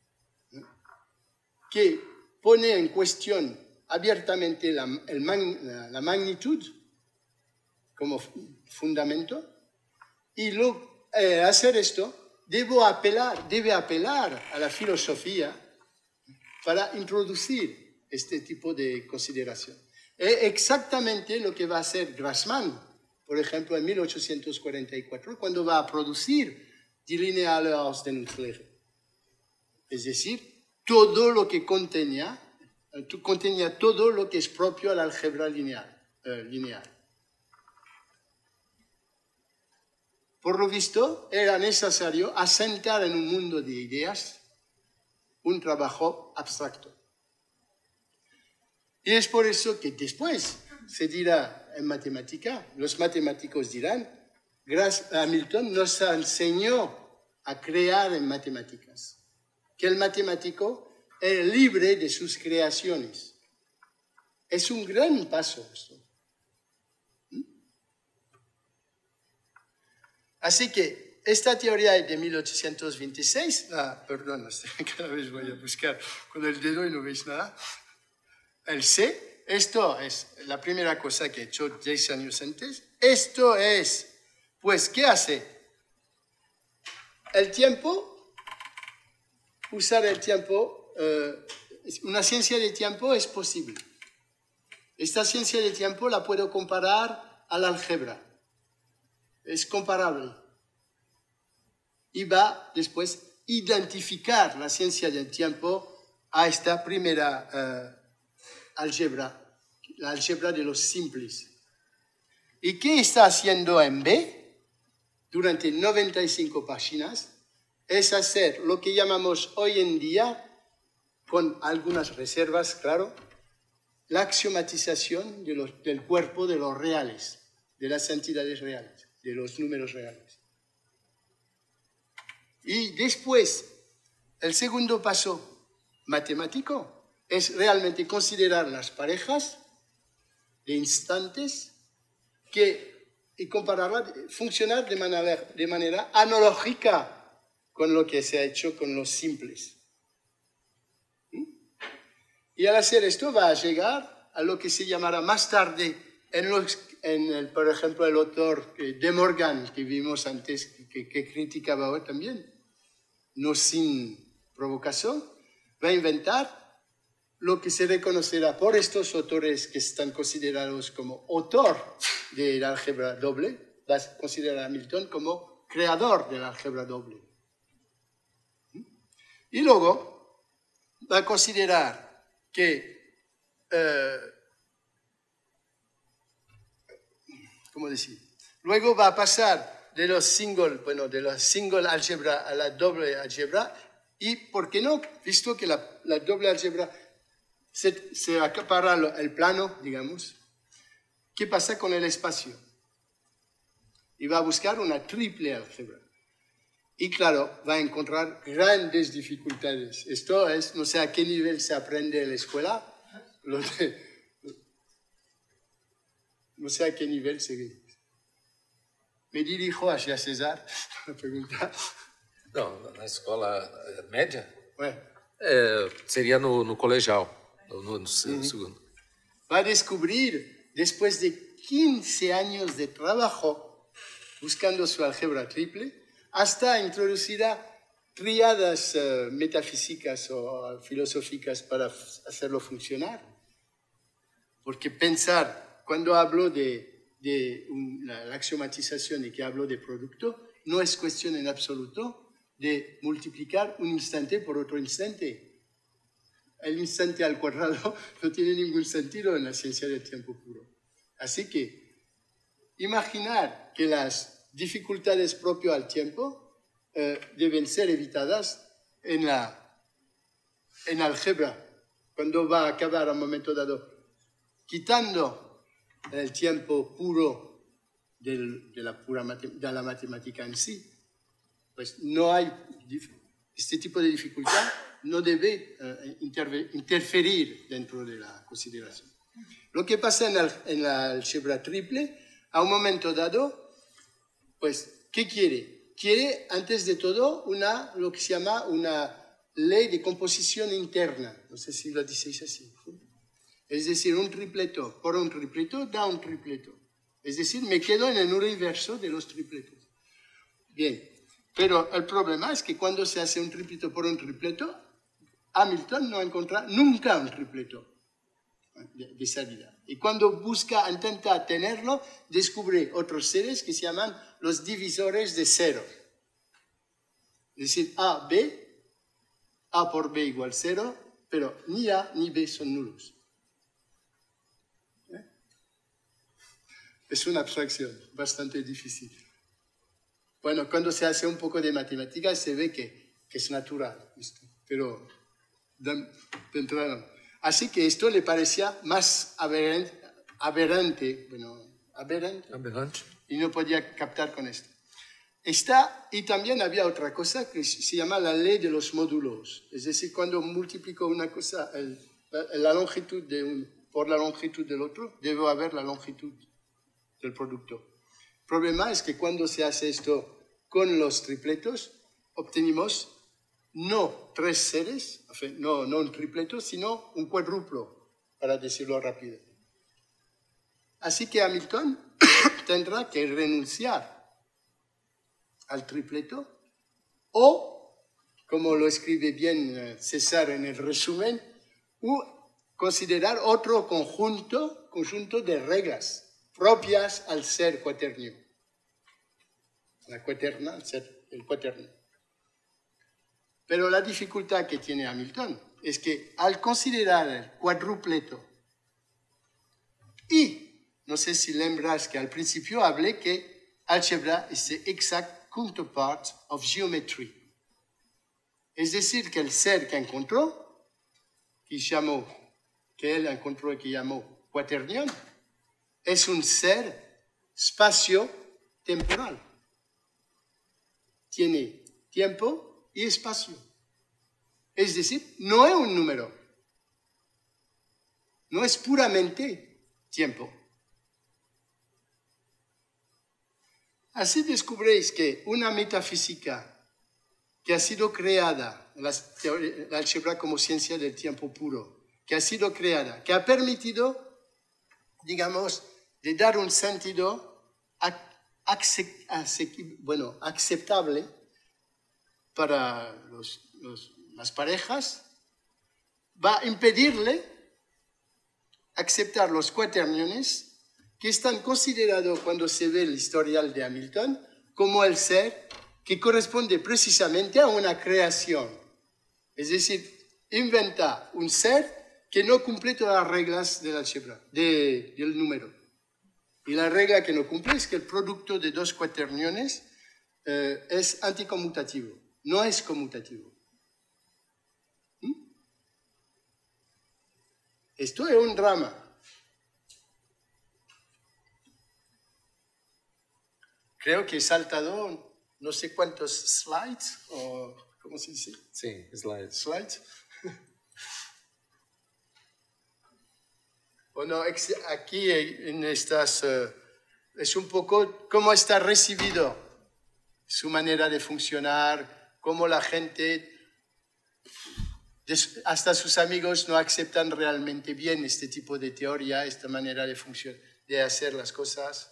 que pone en cuestión abiertamente la, el man, la, la magnitud como fundamento, y lo, eh, hacer esto debo apelar, debe apelar a la filosofía para introducir este tipo de consideración. Es exactamente lo que va a hacer Grassmann, por ejemplo, en mil ochocientos cuarenta y cuatro, cuando va a producir Die Lineale Ausdehnungslehre. Es decir, todo lo que contenía, contenía todo lo que es propio al álgebra lineal, eh, lineal. Por lo visto, era necesario asentar en un mundo de ideas un trabajo abstracto. Y es por eso que después se dirá en matemática, los matemáticos dirán, Hamilton nos enseñó a crear en matemáticas, que el matemático es libre de sus creaciones. Es un gran paso esto. Así que esta teoría es de mil ochocientos veintiséis, ah, perdón, cada vez voy a buscar con el dedo y no veis nada, el C, esto es la primera cosa que he hecho diez años antes, esto es, pues, ¿qué hace? El tiempo, usar el tiempo, eh, una ciencia de tiempo es posible. Esta ciencia de tiempo la puedo comparar al álgebra. Es comparable. Y va después a identificar la ciencia del tiempo a esta primera uh, álgebra, la álgebra de los simples. ¿Y qué está haciendo en B? Durante noventa y cinco páginas, es hacer lo que llamamos hoy en día, con algunas reservas, claro, la axiomatización de los, del cuerpo de los reales, de las entidades reales, de los números reales. Y después, el segundo paso matemático es realmente considerar las parejas de instantes que, y compararlas, funcionar de manera, de manera analógica con lo que se ha hecho con los simples. ¿Mm? Y al hacer esto va a llegar a lo que se llamará más tarde, en, los, en el, por ejemplo, el autor De Morgan, que vimos antes, que, que criticaba hoy también, no sin provocación, va a inventar lo que se reconocerá por estos autores que están considerados como autor del álgebra doble, va a considerar a Hamilton como creador de la álgebra doble. Y luego va a considerar que, eh, ¿cómo decir? Luego va a pasar de los single, bueno, de la single álgebra a la doble álgebra, y, ¿por qué no? Visto que la, la doble álgebra se, se acapara el plano, digamos, ¿qué pasa con el espacio? Y va a buscar una triple álgebra. Y claro, va a encontrar grandes dificultades. Esto es, no sé a qué nivel se aprende en la escuela, lo de, no sé a qué nivel se ve. Me dirijo hacia César para preguntar. Não, na escola média? Ué. É, seria no, no colegial, no, no, no Uhum. segundo. Va a descubrir, después de quince años de trabajo buscando su álgebra triple, hasta introducir triadas uh, metafísicas o filosóficas para hacerlo funcionar. Porque pensar, cuando hablo de, de una, la axiomatización y que hablo de producto, no es cuestión en absoluto de multiplicar un instante por otro instante. El instante al cuadrado no tiene ningún sentido en la ciencia del tiempo puro. Así que imaginar que las dificultades propias al tiempo eh, deben ser evitadas en la en álgebra, cuando va a acabar a un momento dado, quitando el tiempo puro del, de, la pura de la matemática en sí, pues no hay, este tipo de dificultad no debe eh, interferir dentro de la consideración. Lo que pasa en, el, en la álgebra triple, a un momento dado, pues, ¿qué quiere? Quiere, antes de todo, una, lo que se llama una ley de composición interna. No sé si lo dices así. Es decir, un tripleto por un tripleto da un tripleto. Es decir, me quedo en el universo de los tripletos. Bien, pero el problema es que cuando se hace un tripleto por un tripleto, Hamilton no encuentra nunca un tripleto de, de salida. Y cuando busca, intenta tenerlo, descubre otros seres que se llaman los divisores de cero. Es decir, A, B, A por B igual cero, pero ni A ni B son nulos. ¿Eh? Es una abstracción bastante difícil. Bueno, cuando se hace un poco de matemáticas se ve que, que es natural, esto, pero de, de entrada no. Así que esto le parecía más aberrante, aberrante, bueno, aberrante, Aberrante. Y no podía captar con esto. Está, y también había otra cosa que se llama la ley de los módulos. Es decir, cuando multiplico una cosa, el, la, la longitud de un, por la longitud del otro, debe haber la longitud del producto. El problema es que cuando se hace esto con los tripletos, obtenemos no tres seres, no, no un tripleto, sino un cuádruplo, para decirlo rápido. Así que Hamilton tendrá que renunciar al tripleto o, como lo escribe bien César en el resumen, u considerar otro conjunto, conjunto de reglas propias al ser cuaternio. La cuaterna, el ser el cuaternio. Pero la dificultad que tiene Hamilton es que al considerar el cuadrupleto y, no sé si lembras que al principio hablé que álgebra es the exact counterpart of geometry. Es decir, que el ser que encontró, que llamó, que él encontró y que llamó cuaternión, es un ser espacio-temporal. Tiene tiempo y espacio. Es decir, no es un número. No es puramente tiempo. Así descubréis que una metafísica que ha sido creada, la, la álgebra como ciencia del tiempo puro, que ha sido creada, que ha permitido, digamos, de dar un sentido accept, accept, bueno, aceptable para los, los, las parejas, va a impedirle aceptar los cuaterniones que están considerados, cuando se ve el historial de Hamilton, como el ser, que corresponde precisamente a una creación. Es decir, inventa un ser que no cumple todas las reglas del álgebra, de, del número. Y la regla que no cumple es que el producto de dos cuaterniones eh, es anticonmutativo, no es conmutativo. ¿Mm? Esto es un drama. Creo que he saltado no sé cuántos slides, o ¿cómo se dice? Sí, slides. Slides. Bueno, aquí en estas, uh, es un poco cómo está recibido su manera de funcionar, cómo la gente, hasta sus amigos no aceptan realmente bien este tipo de teoría, esta manera de funcionar, de hacer las cosas.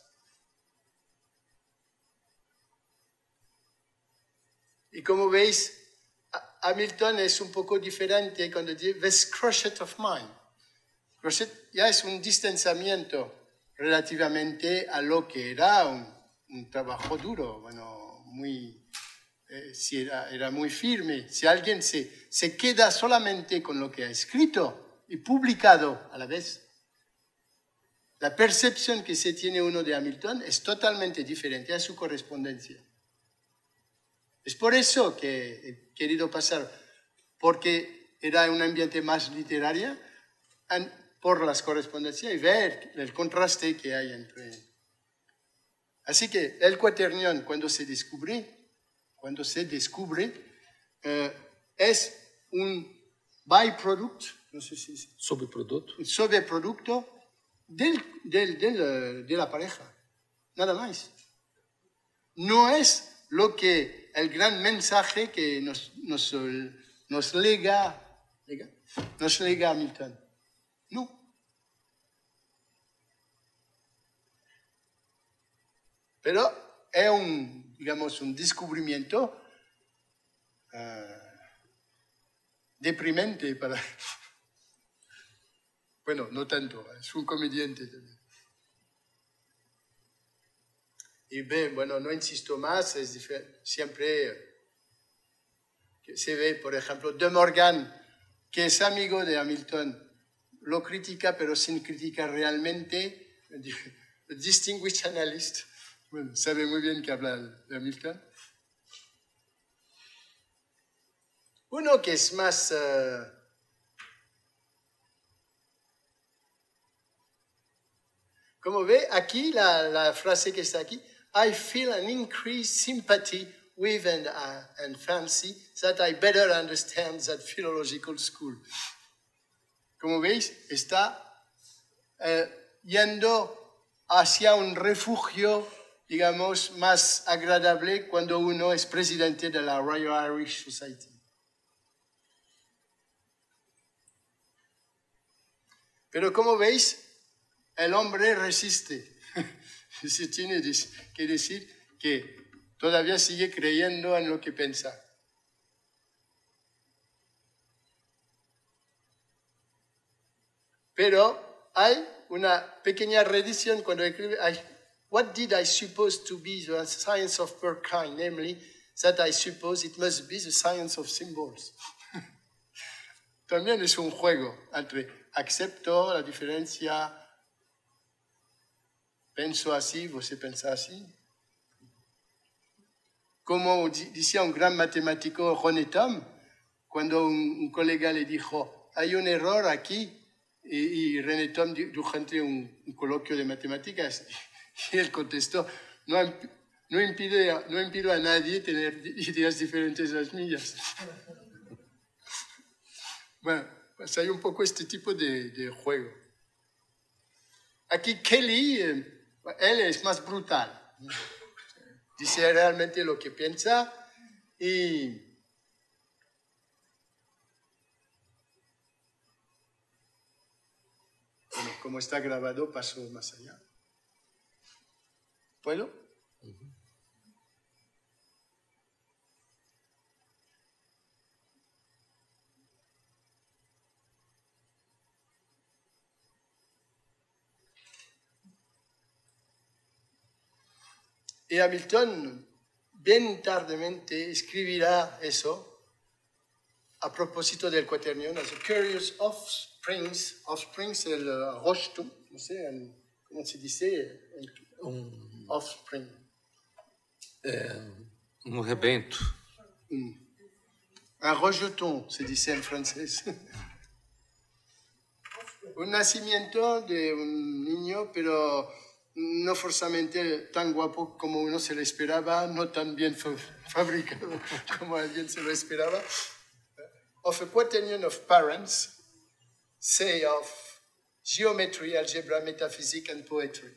Y como veis, Hamilton es un poco diferente cuando dice this crochet of mine. Crochet ya es un distanciamiento relativamente a lo que era un, un trabajo duro, bueno, muy, eh, si era, era muy firme. Si alguien se, se queda solamente con lo que ha escrito y publicado a la vez, la percepción que se tiene uno de Hamilton es totalmente diferente a su correspondencia. Es por eso que he querido pasar, porque era un ambiente más literario, por las correspondencias y ver el contraste que hay entre. Así que el cuaternión, cuando se descubre, cuando se descubre, eh, es un byproduct, no sé si es Subproducto. un sobreproducto del, del, del, de la pareja, nada más. No es lo que el gran mensaje que nos, nos, nos lega, lega, nos lega Hamilton. No. Pero es un, digamos, un descubrimiento uh, deprimente para... Bueno, no tanto, es un comediante también. Y bien, bueno, no insisto más, es siempre que se ve, por ejemplo, De Morgan, que es amigo de Hamilton, lo critica, pero sin criticar realmente. Distinguished analyst, bueno, sabe muy bien que habla de Hamilton. Uno que es más... Uh, como ve, aquí la, la frase que está aquí, I feel an increased sympathy with and, uh, and fancy that I better understand that philological school. Como veis, está eh, yendo hacia un refugio, digamos, más agradable cuando uno es presidente de la Royal Irish Society. Pero como veis, el hombre resiste. Se tiene que decir que todavía sigue creyendo en lo que piensa. Pero hay una pequeña redición cuando escribe, I, what did I suppose to be the science of Durkheim? Namely, that I suppose it must be the science of symbols. También es un juego entre acepto la diferencia, pienso así, vos pensás así. Como decía un gran matemático, René Thom, cuando un, un colega le dijo, hay un error aquí, y, y René Thom durante un, un coloquio de matemáticas, y él contestó, no, no, impide, no impido a nadie tener ideas diferentes de las mías. Bueno, pues hay un poco este tipo de, de juego. Aquí Kelly, eh, él es más brutal. Dice realmente lo que piensa y bueno, como está grabado, paso más allá. ¿Puedo? Uh-huh. Y Hamilton bien tardemente escribirá eso a propósito del cuaternión, as a curious offsprings, offsprings, el uh, rejeton, no sé, en, ¿cómo se dice? Um, Offspring. é, um rebento. Mm. Un rejeton, se dice en francés. Un nacimiento de un niño, pero no forzosamente tan guapo como uno se lo esperaba, no tan bien fabricado como alguien se lo esperaba. Of a quaternion of parents, say of geometry, algebra, metaphysics and poetry.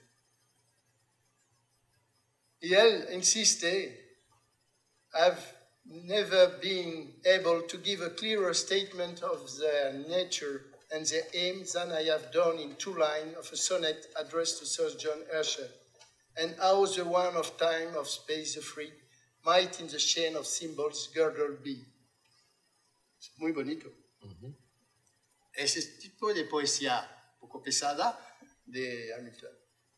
Y él insiste, I've never been able to give a clearer statement of their nature and their aims than I have done in two lines of a sonnet addressed to Sir John Herschel. And how the one of time, of space, the free, might in the chain of symbols girdle be. Es muy bonito. Uh-huh. Ese tipo de poesía un poco pesada de Hamilton.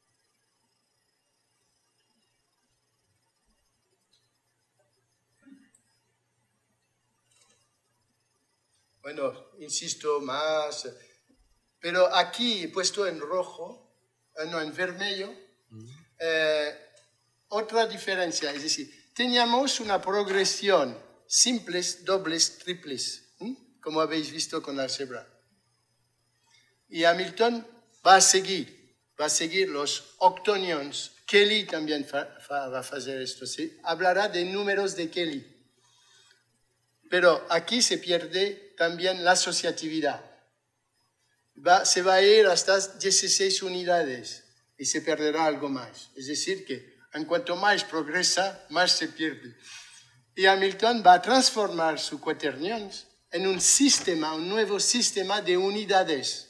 Bueno, insisto más, pero aquí he puesto en rojo, no, en vermelho, uh-huh. eh, otra diferencia, es decir, teníamos una progresión simples, dobles, triples, ¿eh? Como habéis visto con la álgebra. Y Hamilton va a seguir, va a seguir los octonions. Kelly también fa, fa, va a hacer esto, ¿sí? Hablará de números de Kelly. Pero aquí se pierde también la asociatividad. Va, se va a ir hasta dieciséis unidades y se perderá algo más. Es decir, que en cuanto más progresa, más se pierde. Y Hamilton va a transformar su cuaternión en un sistema, un nuevo sistema de unidades.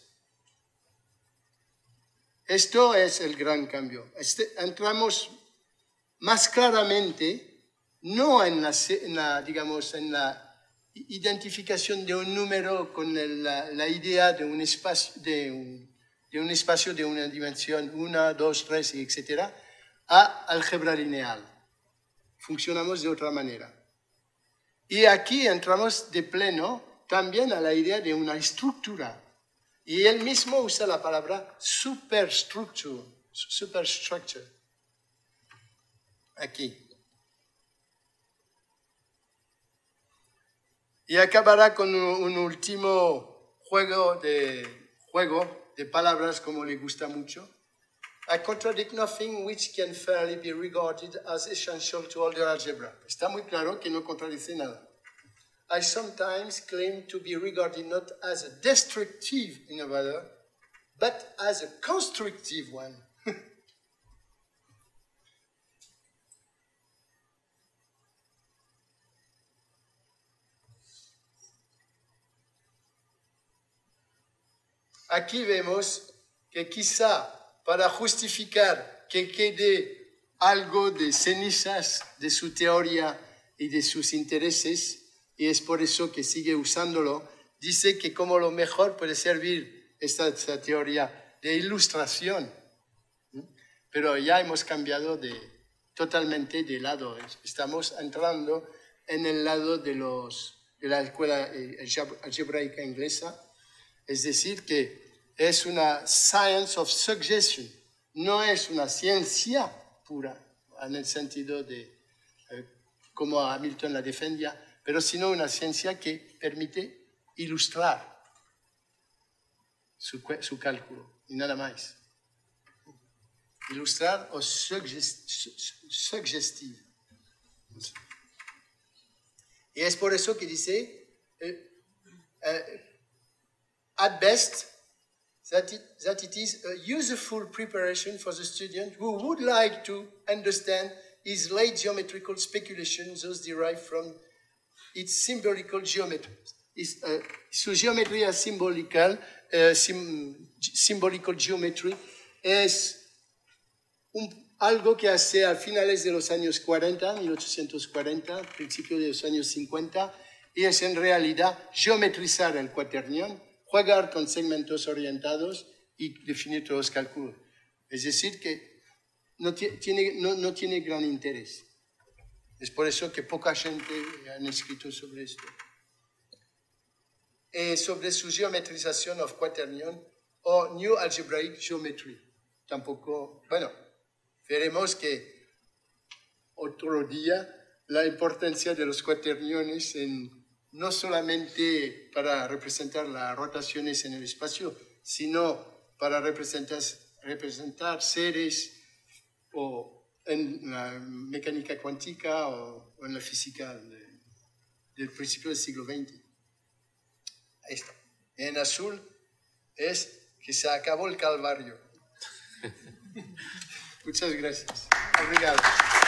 Esto es el gran cambio. Este, entramos más claramente, no en la, en la, digamos, en la identificación de un número con el, la, la idea de un espacio, de un, de un espacio de una dimensión, una, dos, tres, etcétera, a álgebra lineal. Funcionamos de otra manera. Y aquí entramos de pleno también a la idea de una estructura. Y él mismo usa la palabra superstructure, superstructure. Aquí. Y acabará con un, un último juego de, juego de palabras, como le gusta mucho. I contradict nothing which can fairly be regarded as essential to all the algebra. Está muy claro que no contradice nada. I sometimes claim to be regarded not as a destructive innovator, but as a constructive one. Aquí vemos que quizá para justificar que quede algo de cenizas de su teoría y de sus intereses, y es por eso que sigue usándolo, dice que como lo mejor puede servir esta, esta teoría de ilustración. Pero ya hemos cambiado de, totalmente de lado. Estamos entrando en el lado de, los, de la escuela algebraica inglesa. Es decir, que es una science of suggestion, no es una ciencia pura, en el sentido de eh, como Hamilton la defendía, pero sino una ciencia que permite ilustrar su, su cálculo, y nada más. Ilustrar o suggest, suggestive. Y es por eso que dice, eh, eh, at best, that it, that it is a useful preparation for the student who would like to understand his late geometrical speculations, those derived from its symbolical geometry. Is, uh, su geometría simbólica, uh, sim, symbolical geometry, es un, algo que hace a finales de los años cuarenta, mil ochocientos cuarenta, principios de los años cincuenta, y es en realidad geometrizar el cuaternión, jugar con segmentos orientados y definir todos los cálculos. Es decir, que no tiene, no, no tiene gran interés. Es por eso que poca gente ha escrito sobre esto. Y sobre su geometrización of quaternion o New Algebraic Geometry. Tampoco, bueno, veremos que otro día la importancia de los cuaterniones en, no solamente para representar las rotaciones en el espacio, sino para representar, representar seres o en la mecánica cuántica o, o en la física de, del principio del siglo veinte. Ahí está. En azul es que se acabó el calvario. Muchas gracias. Obrigado.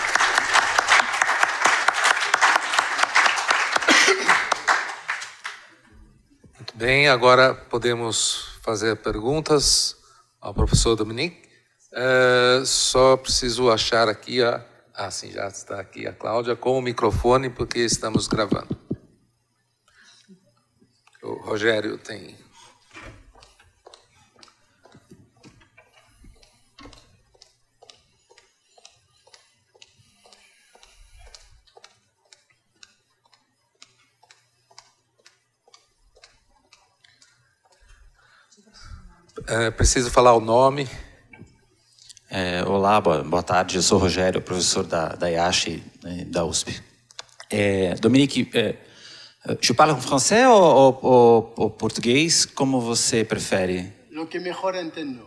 Muito bem, agora podemos fazer perguntas ao professor Dominique. Uh, só preciso achar aqui a... Ah, sim, já está aqui a Cláudia com o microfone, porque estamos gravando. O Rogério tem... Uh, preciso falar o nome. É, olá, boa, boa tarde. Eu sou o Rogério, professor da, da I A S H, né, da U S P. É, Dominique, é, je parle en français ou, ou, ou, ou português? Como você prefere? Lo que mejor entendo.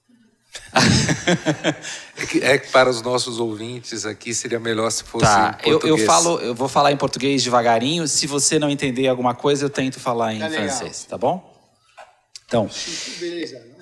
é, que, é que para os nossos ouvintes aqui seria melhor se fosse tá, em português. Eu, eu, falo, eu vou falar em português devagarinho. Se você não entender alguma coisa, eu tento falar em tá francês, tá bom? Então, Beleza, não?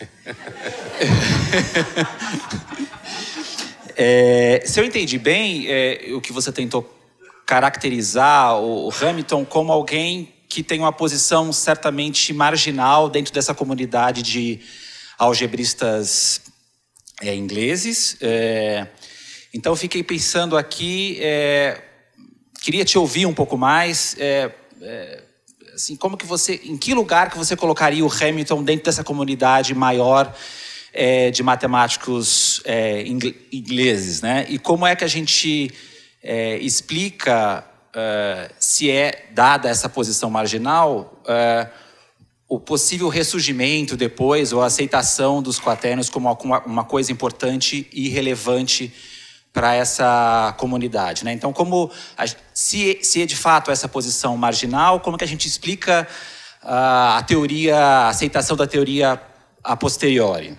é, se eu entendi bem, é, o que você tentou caracterizar o, o Hamilton como alguém que tem uma posição certamente marginal dentro dessa comunidade de algebristas é, ingleses. É, então, eu fiquei pensando aqui, é, queria te ouvir um pouco mais. É, é, Assim, como que você, em que lugar que você colocaria o Hamilton dentro dessa comunidade maior é, de matemáticos é, ingleses, né? E como é que a gente é, explica, é, se é dada essa posição marginal, é, o possível ressurgimento depois ou a aceitação dos quaternions como uma, uma coisa importante e relevante para essa comunidade, né? Então, como a, se, se é de fato essa posição marginal, como que a gente explica uh, a teoria, a aceitação da teoria a posteriori?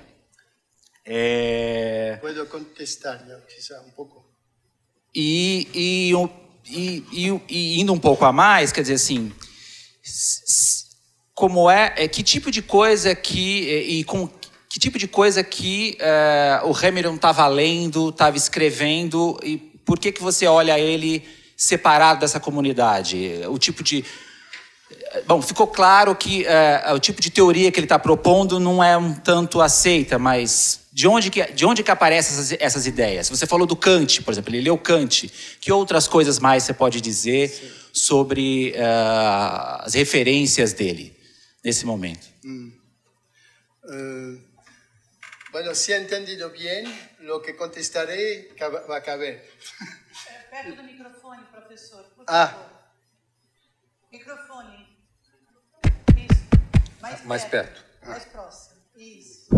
É... Puedo contestar, quizá um pouco. E, e, e, e, e indo um pouco a mais, quer dizer assim, como é, é que tipo de coisa que e, e com Que tipo de coisa que uh, o Hamilton estava lendo, estava escrevendo, e por que que você olha ele separado dessa comunidade? O tipo de... Bom, ficou claro que uh, o tipo de teoria que ele está propondo não é um tanto aceita, mas de onde que, de onde que aparecem essas, essas ideias? Você falou do Kant, por exemplo, ele leu Kant. Que outras coisas mais você pode dizer Sim. sobre uh, as referências dele nesse momento? Hum. Uh... Bueno, si he entendido bien, lo que contestaré va a caber. Perto do microfone, professor, por ah. favor. Microfone. Isso. Mais, Mais perto. perto. Mais próximo. Isso.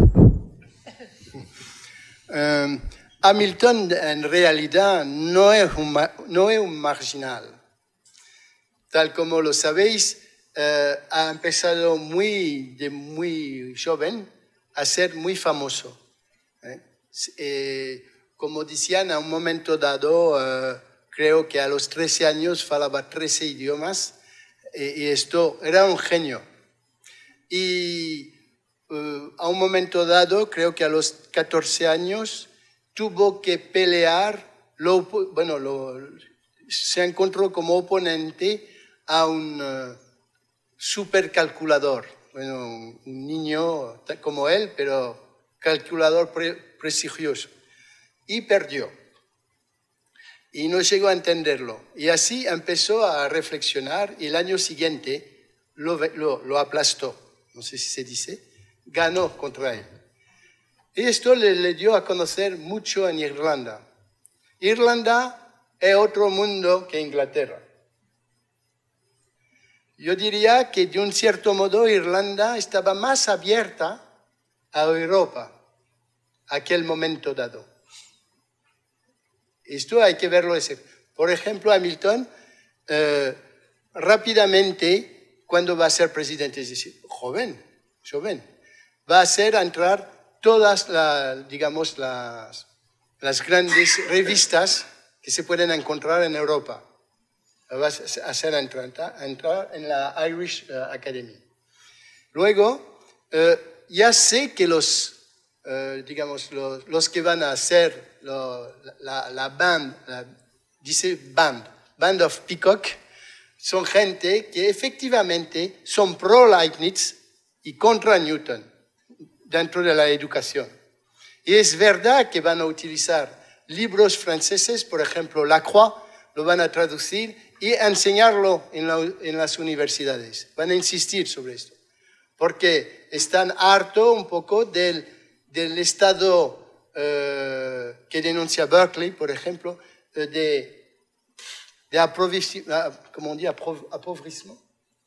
um, Hamilton, en realidad, no es, un, no es un marginal. Tal como lo sabéis, uh, ha empezado muy, de muy joven a ser muy famoso. ¿eh? Eh, como decían, a un momento dado, eh, creo que a los trece años falaba trece idiomas, eh, y esto era un genio. Y eh, a un momento dado, creo que a los catorce años, tuvo que pelear, lo, bueno, lo, se encontró como oponente a un uh, supercalculador. Bueno, un niño como él, pero calculador pre prestigioso. Y perdió. Y no llegó a entenderlo. Y así empezó a reflexionar y el año siguiente lo, lo, lo aplastó. No sé si se dice. Ganó contra él. Y esto le, le dio a conocer mucho en Irlanda. Irlanda es otro mundo que Inglaterra. Yo diría que de un cierto modo Irlanda estaba más abierta a Europa a aquel momento dado. Esto hay que verlo. Por ejemplo, Hamilton, eh, rápidamente, cuando va a ser presidente, es decir, joven, joven, va a hacer entrar todas las, digamos, las, las grandes revistas que se pueden encontrar en Europa. Va a hacer entrar, entrar en la Irish uh, Academy. Luego, eh, ya sé que los, eh, digamos, los, los que van a hacer lo, la, la band, la, dice band, Band of Peacock, son gente que efectivamente son pro-Leibniz y contra Newton dentro de la educación. Y es verdad que van a utilizar libros franceses, por ejemplo, Lacroix, lo van a traducir y enseñarlo en, la, en las universidades. Van a insistir sobre esto, porque están hartos un poco del, del estado eh, que denuncia Berkeley, por ejemplo, de, de aprovechamiento,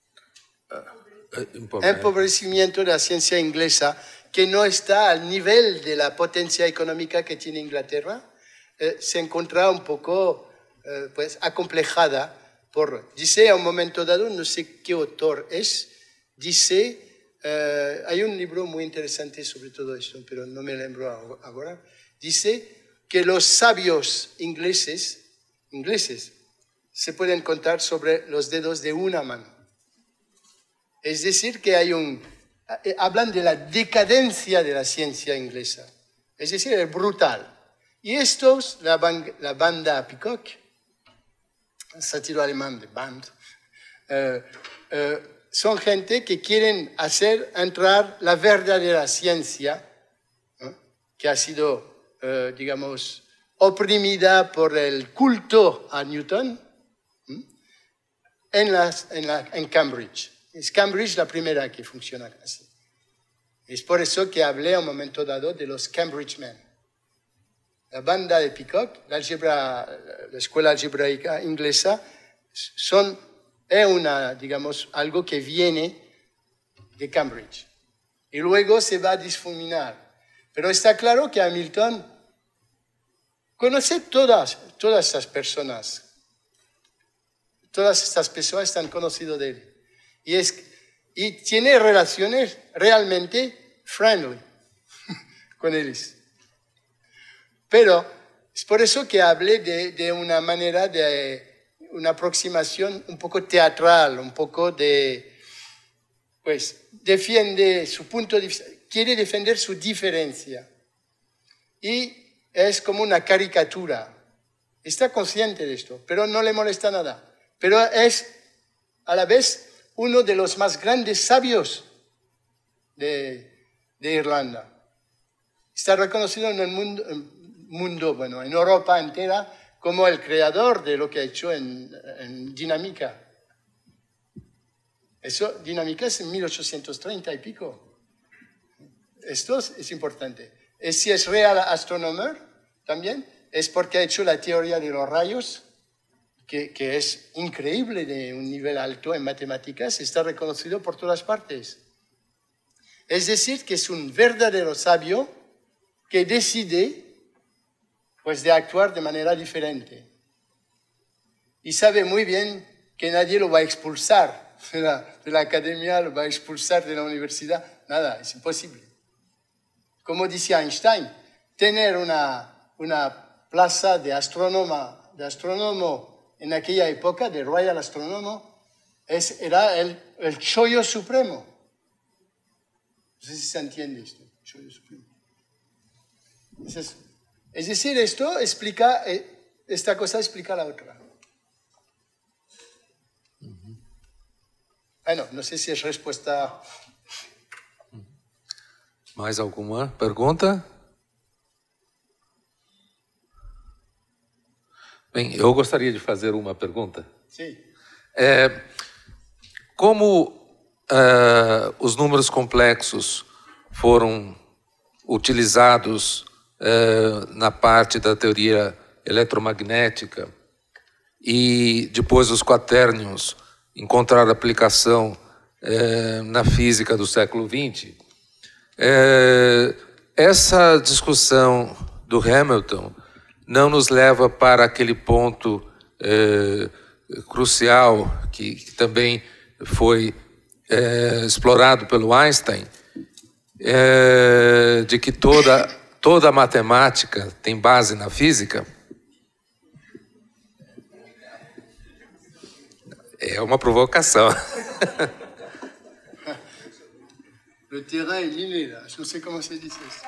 empobrecimiento de la ciencia inglesa, que no está al nivel de la potencia económica que tiene Inglaterra. Eh, se encuentra un poco eh, pues, acomplejada. Por, dice a un momento dado, no sé qué autor es, dice, eh, hay un libro muy interesante sobre todo esto, pero no me lembro ahora, dice que los sabios ingleses, ingleses se pueden contar sobre los dedos de una mano. Es decir, que hay un, hablan de la decadencia de la ciencia inglesa, es decir, es brutal. Y estos, la, ban, la banda Peacock, sátiro alemán de Band, eh, eh, son gente que quieren hacer entrar la verdadera ciencia, ¿no? Que ha sido, eh, digamos, oprimida por el culto a Newton, ¿no? en, las, en, la, en Cambridge. Es Cambridge la primera que funciona así. Es por eso que hablé a un momento dado de los Cambridge Men. La banda de Peacock, la, algebra, la escuela algebraica inglesa, son, es una, digamos, algo que viene de Cambridge. Y luego se va a difuminar. Pero está claro que Hamilton conoce todas, todas estas personas. Todas estas personas están conocidas de él. Y, es, y tiene relaciones realmente friendly con ellos. Pero es por eso que hablé de, de una manera, de una aproximación un poco teatral, un poco de, pues, defiende su punto de vista, quiere defender su diferencia. Y es como una caricatura. Está consciente de esto, pero no le molesta nada. Pero es, a la vez, uno de los más grandes sabios de, de Irlanda. Está reconocido en el mundo, mundo, bueno, en Europa entera, como el creador de lo que ha hecho en, en dinámica. Eso, dinámica es en mil ochocientos treinta y pico. Esto es importante. Y si es real astronomer, también, es porque ha hecho la teoría de los rayos, que, que es increíble, de un nivel alto en matemáticas, está reconocido por todas partes. Es decir, que es un verdadero sabio que decide pues de actuar de manera diferente. Y sabe muy bien que nadie lo va a expulsar de la, de la academia, lo va a expulsar de la universidad. Nada, es imposible. Como decía Einstein, tener una, una plaza de astrónoma, de astrónomo en aquella época, de Royal Astrónomo, es, era el, el chollo supremo. No sé si se entiende esto, chollo supremo. Es eso. Es decir, esto explica, esta cosa explica la otra. Bueno, não sei se é resposta. Mais alguma pergunta? Bem, eu gostaria de fazer uma pergunta. Sim. É, como uh, os números complexos foram utilizados uh, na parte da teoria eletromagnética e depois os quaternions encontraram aplicação é, na física do século vinte, é, essa discussão do Hamilton não nos leva para aquele ponto é, crucial que, que também foi é, explorado pelo Einstein, é, de que toda, toda a matemática tem base na física. É uma provocação. Le terrain est liné, là. Je ne sais comment se diz isso.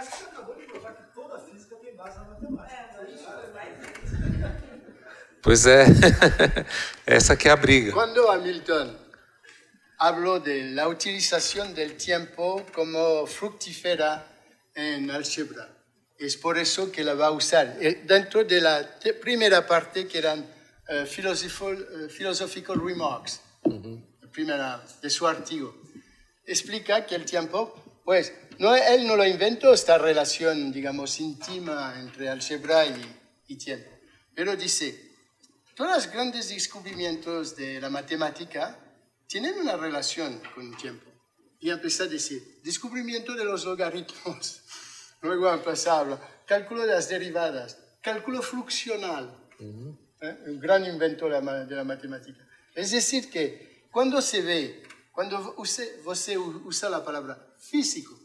Pois é, essa que é a briga. Quando Hamilton habló de la utilización del tiempo como fructífera en álgebra, es por eso que la va a usar. Dentro de la primera parte, que eran uh, philosophical, uh, philosophical remarks, uh-huh. primera de su artículo, explica que el tiempo, pues, no, él no lo inventó, esta relación, digamos, íntima entre álgebra y, y tiempo, pero dice, todos los grandes descubrimientos de la matemática tienen una relación con el tiempo. Y empezó a decir, descubrimiento de los logaritmos. Luego empezó a hablar, cálculo de las derivadas, cálculo fluxional. Uh-huh. ¿Eh? Un gran invento de la, de la matemática. Es decir, que cuando se ve, cuando usted, usted usa la palabra físico,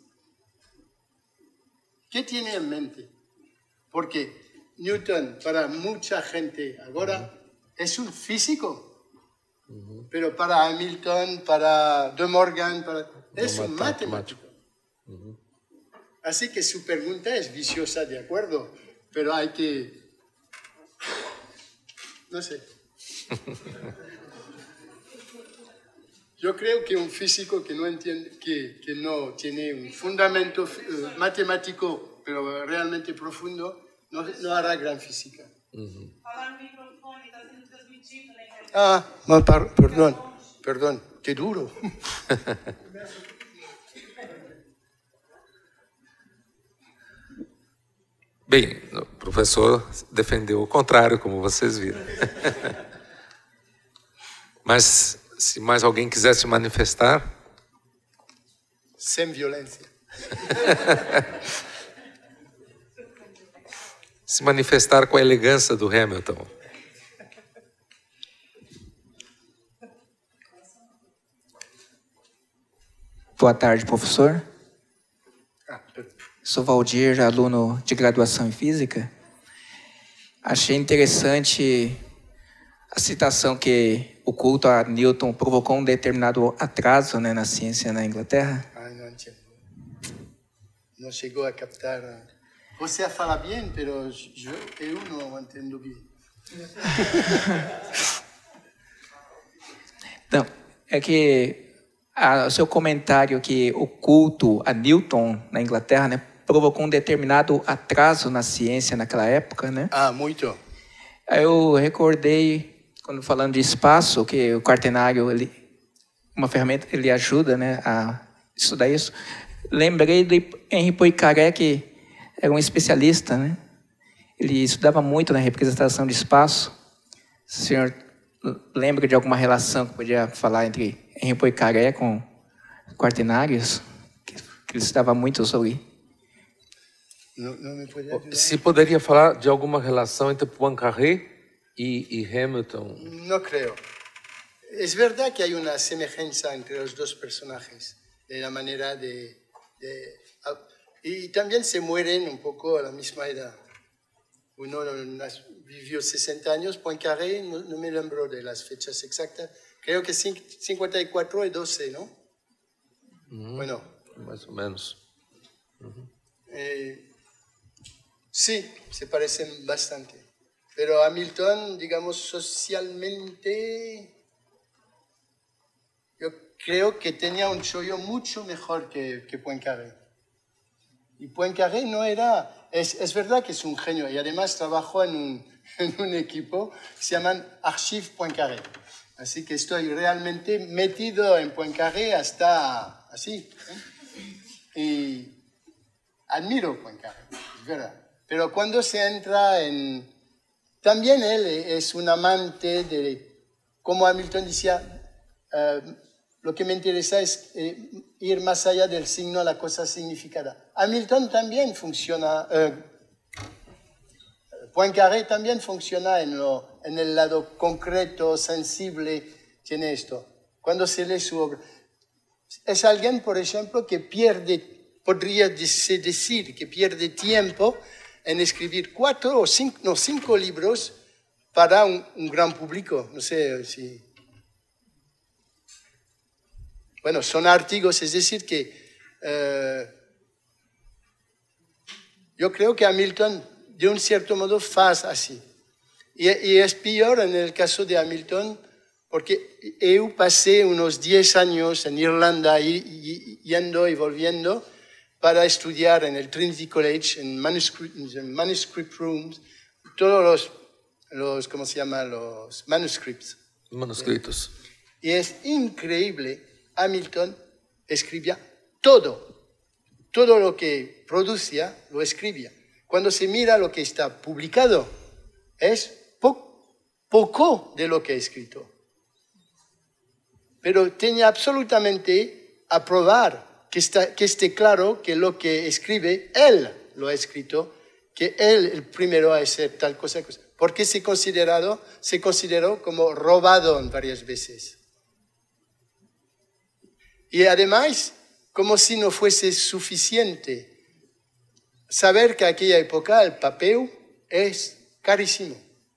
¿qué tiene en mente? Porque Newton, para mucha gente ahora, es un físico, uh-huh. pero para Hamilton, para De Morgan, para, es un matemático. Uh-huh. Así que su pregunta es viciosa, de acuerdo, pero hay que, no sé. Yo creo que un físico que no entiende, que, que no tiene un fundamento uh, matemático, pero realmente profundo, no, no hará gran física. Uh-huh. Ah, no, par, perdón, perdón, qué duro. Bem, o professor defendeu o contrário, como vocês viram. Mas, se mais alguém quiser se manifestar... Sem violência. Se manifestar com a elegância do Hamilton. Boa tarde, professor. Sou Valdir, aluno de graduação em Física. Achei interessante a citação que o culto a Newton provocou um determinado atraso, né, na ciência na Inglaterra. Ah, não entendo. Não chegou a captar. Você fala bem, mas eu, eu não entendo bem. Não, é que a, o seu comentário que o culto a Newton na Inglaterra, né, provocou um determinado atraso na ciência naquela época, né? Ah, muito. Aí eu recordei, quando falando de espaço, que o quaternário, ele, uma ferramenta, ele ajuda, né, a estudar isso. Lembrei de Henri Poincaré, que era um especialista, né? Ele estudava muito na representação de espaço. O senhor lembra de alguma relação que podia falar entre Henri Poincaré com quaternários? Que, que ele estudava muito sobre... Não, não me pode ajudar? Se poderia falar de alguma relação entre Poincaré e, e Hamilton? No creo. Es verdad que hay una semejanza entre los dos personajes, de la manera de... de y también se mueren un poco a la misma edad. Uno vivió sesenta años, Poincaré, no, no me lembro de las fechas exactas, creo que cincuenta y cuatro y doce, ¿no? Uh-huh. Bueno. Más o menos. Uh-huh. Eh, sí, se parecen bastante. Pero Hamilton, digamos, socialmente, yo creo que tenía un chollo mucho mejor que, que Poincaré. Y Poincaré no era... Es, es verdad que es un genio y además trabajó en un, en un equipo que se llaman Archives Poincaré. Así que estoy realmente metido en Poincaré hasta así. ¿eh? Y admiro Poincaré, es verdad. Pero cuando se entra en, también él es un amante de, como Hamilton decía, uh, lo que me interesa es eh, ir más allá del signo a la cosa significada. Hamilton también funciona, uh, Poincaré también funciona en, lo, en el lado concreto, sensible, tiene esto. Cuando se lee su obra, es alguien, por ejemplo, que pierde, podría decir, que pierde tiempo en escribir cuatro o cinco, no, cinco libros para un, un gran público. No sé si... Bueno, son artículos, es decir, que eh, yo creo que Hamilton, de un cierto modo, hace así. Y, y es peor en el caso de Hamilton, porque yo pasé unos diez años en Irlanda y, y, yendo y volviendo para estudiar en el Trinity College, en manuscript, en manuscript rooms, todos los, los, ¿cómo se llama? Los manuscripts. Manuscritos. Y es increíble, Hamilton escribía todo, todo lo que producía lo escribía. Cuando se mira lo que está publicado, es po poco de lo que ha escrito. Pero tenía absolutamente a probar que, está, que esté claro que lo que escribe, él lo ha escrito, que él el primero a hacer tal cosa, cosa. Porque se, considerado, se consideró como robado varias veces. Y además, como si no fuese suficiente saber que en aquella época el papel es carísimo.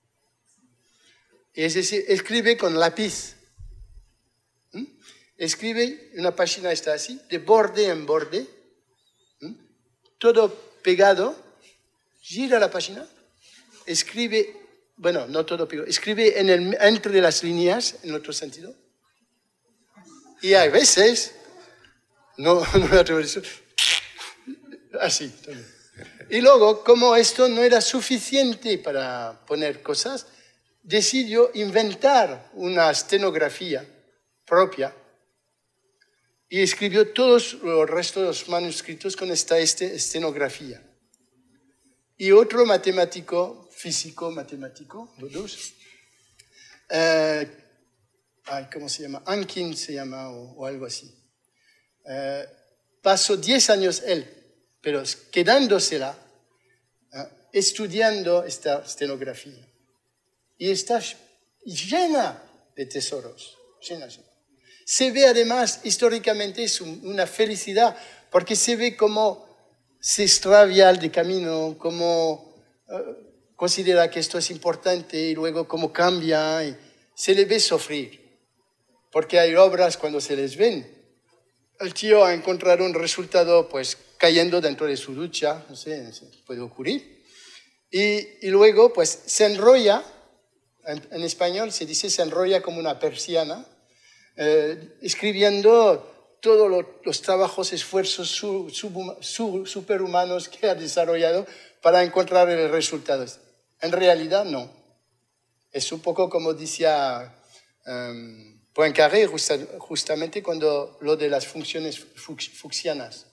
Es decir, escribe con lápiz. ¿Mm? Escribe, una página está así, de borde en borde, ¿Mm? todo pegado, gira la página, escribe, bueno, no todo pegado, escribe en el, entre las líneas, en otro sentido. Y hay veces, no, no me atrevo a decir, así también. Y luego, como esto no era suficiente para poner cosas, decidió inventar una estenografía propia y escribió todos los restos de los manuscritos con esta este, estenografía. Y otro matemático, físico matemático, los dos, eh, ay, ¿cómo se llama? Ankin se llama o, o algo así. Eh, pasó diez años él, pero quedándosela, eh, estudiando esta estenografía. Y está llena de tesoros, llena, llena. Se ve además, históricamente, es una felicidad, porque se ve cómo se extravia de camino, cómo uh, considera que esto es importante y luego cómo cambia. Y se le ve sufrir, porque hay obras cuando se les ven. El tío ha encontrado un resultado pues cayendo dentro de su ducha, no sé, no sé puede ocurrir. Y, y luego pues se enrolla. En, en español se dice se enrolla como una persiana, eh, escribiendo todos lo, los trabajos, esfuerzos sub, sub, sub, superhumanos que ha desarrollado para encontrar el resultado. En realidad no. Es un poco como decía um, Poincaré justa, justamente cuando lo de las funciones fuchsianas.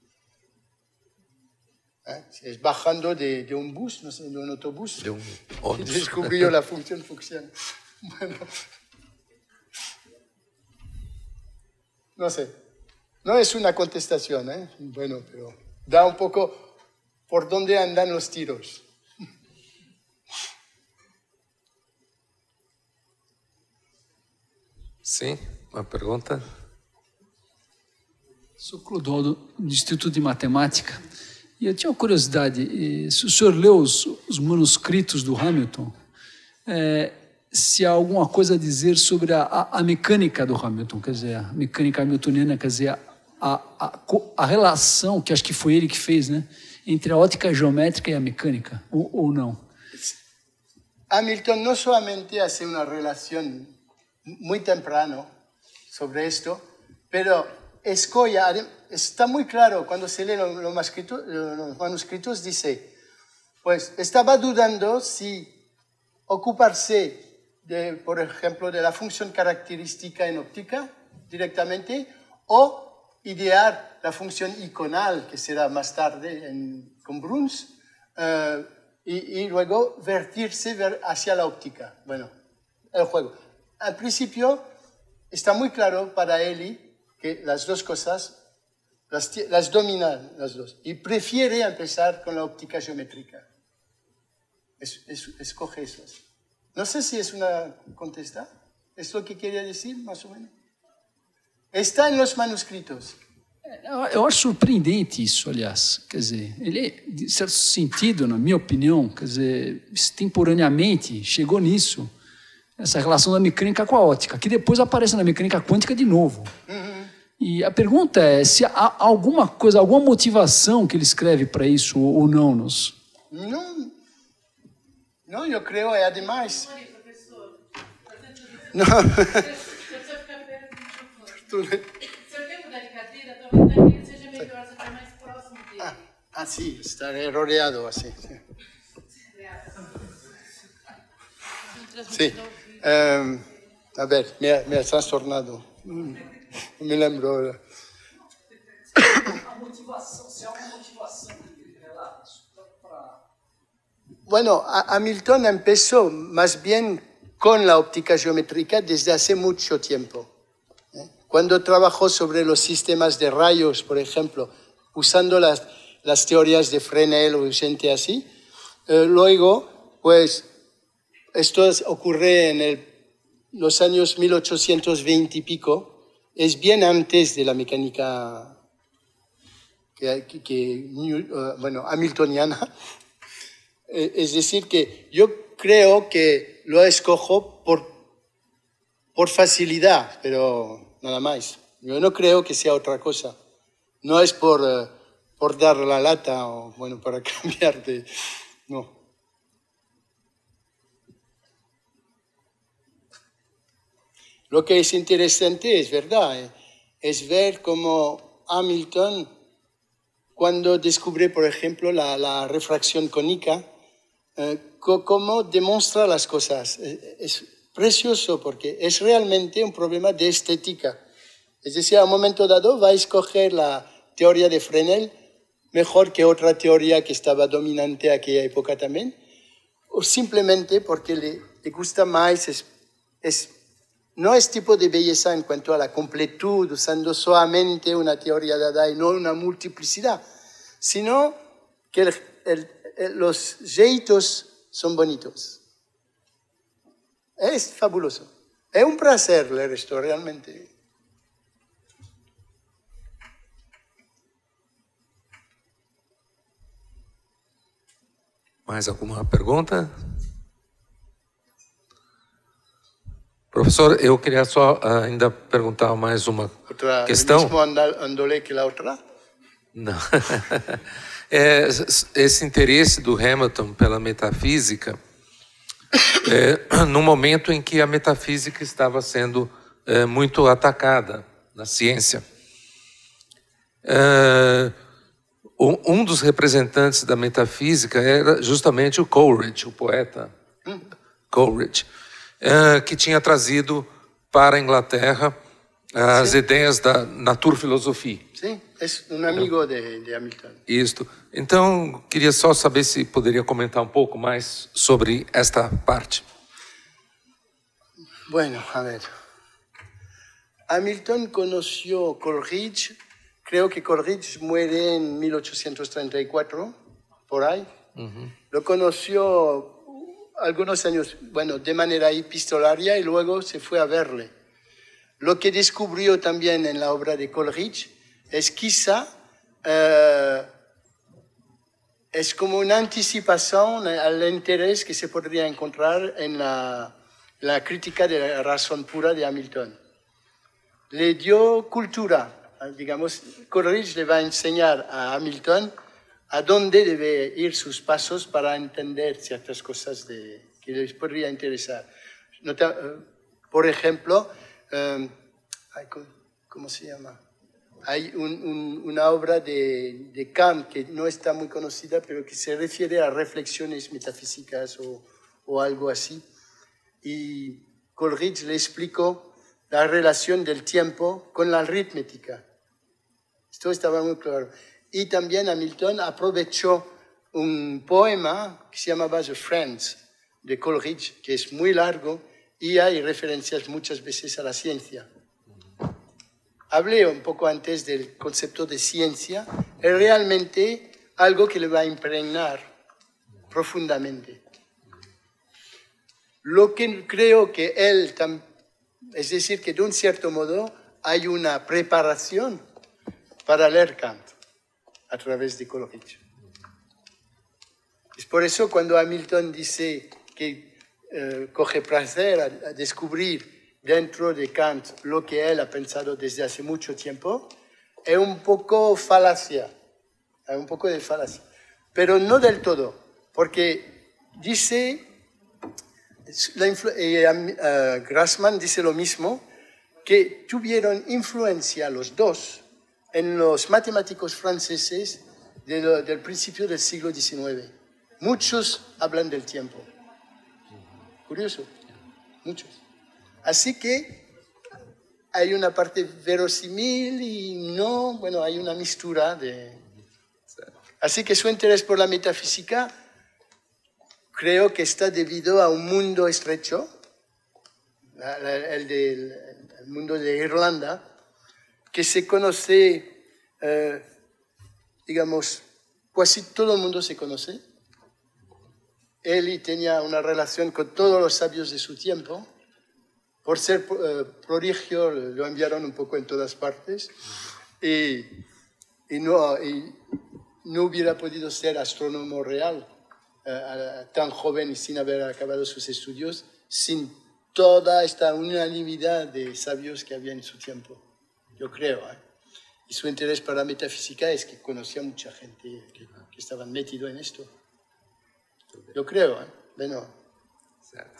¿Eh? Es bajando de, de un bus, no sé, de un autobús, de un once. Descubrió la función fucsiana. Bueno, no sé, no es una contestación, ¿eh? Bueno, pero da un poco por dónde andan los tiros. Sim, uma pergunta? Sou Clodoaldo, do Instituto de Matemática. E eu tinha uma curiosidade, se o senhor leu os, os manuscritos do Hamilton, é, se há alguma coisa a dizer sobre a, a, a mecânica do Hamilton, quer dizer, a mecânica hamiltoniana, quer dizer, a, a, a relação, que acho que foi ele que fez, né, entre a ótica geométrica e a mecânica, ou, ou não? Hamilton no solamente hace una relación muy temprano sobre esto, pero escolla, está muy claro cuando se lee los manuscritos, los manuscritos, dice, pues estaba dudando si ocuparse, de, por ejemplo, de la función característica en óptica directamente o idear la función iconal, que será más tarde en, con Bruns, eh, y, y luego vertirse ver hacia la óptica. Bueno, el juego. Al principio está muy claro para Eli que las dos cosas las, las dominan las dos y prefiere empezar con la óptica geométrica. Es, es, escoge eso. No sé si es una contesta. ¿Es lo que queria decir, más ou menos? Está em los manuscritos. Eu acho surpreendente isso, aliás. Quer dizer, ele, de certo sentido, na minha opinião, quer dizer, extemporaneamente chegou nisso, essa relação da mecânica com a ótica, que depois aparece na mecânica quântica de novo. Uhum. E a pergunta é se há alguma coisa, alguma motivação que ele escreve para isso ou não? Nos... Não, não, eu creio, é ademais. Não. Se você ficar perto do microfone. Se eu quero mudar de cadeira, talvez daqui seja melhor, você está mais próximo dele. Ah, ah sim, estaré rodeado assim. Sim. Sim. Um, a ver, me, me has trastornado. Não me lembro agora. A motivação, se há uma motivação que ele relata para... Bueno, Hamilton empezó más bien con la óptica geométrica desde hace mucho tiempo. ¿eh? Cuando trabajó sobre los sistemas de rayos, por ejemplo, usando las, las teorías de Fresnel o gente así, eh, luego, pues, esto ocurre en el, los años mil ochocientos veinte y pico, es bien antes de la mecánica que, que, que, uh, bueno, hamiltoniana. Es decir, que yo creo que lo escojo por, por facilidad, pero nada más. Yo no creo que sea otra cosa. No es por, uh, por dar la lata o, bueno, para cambiar de... No. Lo que es interesante, es verdad, eh, es ver cómo Hamilton, cuando descubre, por ejemplo, la, la refracción cónica, eh, cómo demuestra las cosas. Es precioso porque es realmente un problema de estética. Es decir, a un momento dado va a escoger la teoría de Fresnel mejor que otra teoría que estaba dominante en aquella época también, o simplemente porque le, le gusta más, es, es, no es tipo de belleza en cuanto a la completud, usando solamente una teoría dada y no una multiplicidad, sino que el, el, el, los jeitos son bonitos. Es fabuloso. Es un placer leer esto, realmente. Mais alguma pergunta? Professor, eu queria só ainda perguntar mais uma Outra, questão. ¿El mismo andolé que la otra? Não. É, esse interesse do Hamilton pela metafísica, é, no momento em que a metafísica estava sendo é, muito atacada na ciência. É, um dos representantes da metafísica era justamente o Coleridge, o poeta Coleridge, é, que tinha trazido para a Inglaterra as Sim. ideias da naturfilosofia. Sim, é um amigo de, de Hamilton. Isto. Então, queria só saber se poderia comentar um pouco mais sobre esta parte. Bueno, a ver. Hamilton conheceu Coleridge, creo que Coleridge muere en mil ochocientos treinta y cuatro, por ahí. Uh-huh. Lo conoció algunos años, bueno, de manera epistolaria y luego se fue a verle. Lo que descubrió también en la obra de Coleridge es quizá eh, es como una anticipación al interés que se podría encontrar en la, la crítica de la razón pura de Hamilton. Le dio cultura, digamos, Coleridge le va a enseñar a Hamilton a dónde debe ir sus pasos para entender ciertas cosas de, que les podría interesar. Nota, por ejemplo, Um, ¿cómo se llama? Hay un, un, una obra de, de Kant que no está muy conocida, pero que se refiere a reflexiones metafísicas o, o algo así. Y Coleridge le explicó la relación del tiempo con la aritmética. Esto estaba muy claro. Y también Hamilton aprovechó un poema que se llamaba The Friends, de Coleridge, que es muy largo y hay referencias muchas veces a la ciencia. Hablé un poco antes del concepto de ciencia, es realmente algo que le va a impregnar profundamente. Lo que creo que él, es decir, que de un cierto modo hay una preparación para leer Kant a través de Coleridge. Es por eso cuando Hamilton dice que eh, coge placer a, a descubrir dentro de Kant lo que él ha pensado desde hace mucho tiempo, es un poco falacia, es un poco de falacia, pero no del todo, porque dice, la eh, uh, Grassmann dice lo mismo, que tuvieron influencia los dos en los matemáticos franceses de lo, del principio del siglo diecinueve. Muchos hablan del tiempo. Curioso, muchos. Así que hay una parte verosímil y no, bueno, hay una mistura de... Así que su interés por la metafísica creo que está debido a un mundo estrecho, el del el mundo de Irlanda, que se conoce, eh, digamos, casi todo el mundo se conoce. Él tenía una relación con todos los sabios de su tiempo. Por ser eh, prodigio, lo enviaron un poco en todas partes. Y, y, no, y no hubiera podido ser astrónomo real eh, tan joven y sin haber acabado sus estudios, sin toda esta unanimidad de sabios que había en su tiempo, yo creo. ¿eh? Y su interés para la metafísica es que conocía mucha gente que, que estaban metidos en esto. Eu creio, hein? Bem, não. Certo.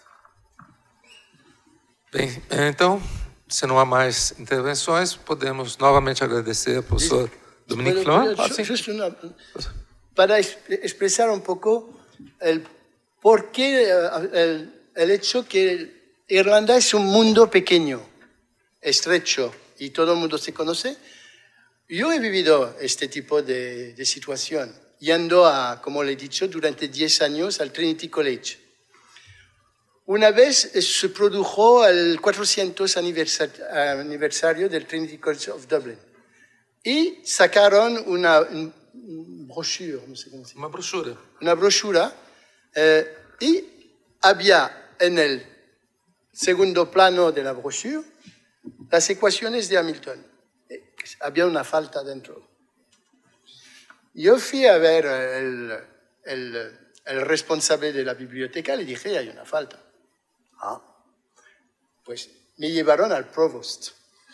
Bem, então, se não há mais intervenções, podemos novamente agradecer ao professor Dominique Flament. Para expresar un poco el por qué, el, el hecho que Irlanda es un mundo pequeño, estrecho, y todo el mundo se conoce. Yo he vivido este tipo de, de situación. Yendo a, como le he dicho, durante diez años al Trinity College. Una vez se produjo el cuatrocientos aniversario del Trinity College of Dublin y sacaron una, una brochure, no sé cómo se llama. Una brochura. Una brochura eh, y había en el segundo plano de la brochure las ecuaciones de Hamilton. Eh, había una falta dentro. Yo fui a ver el, el, el responsable de la biblioteca, le dije, hay una falta. Ah, pues me llevaron al provost.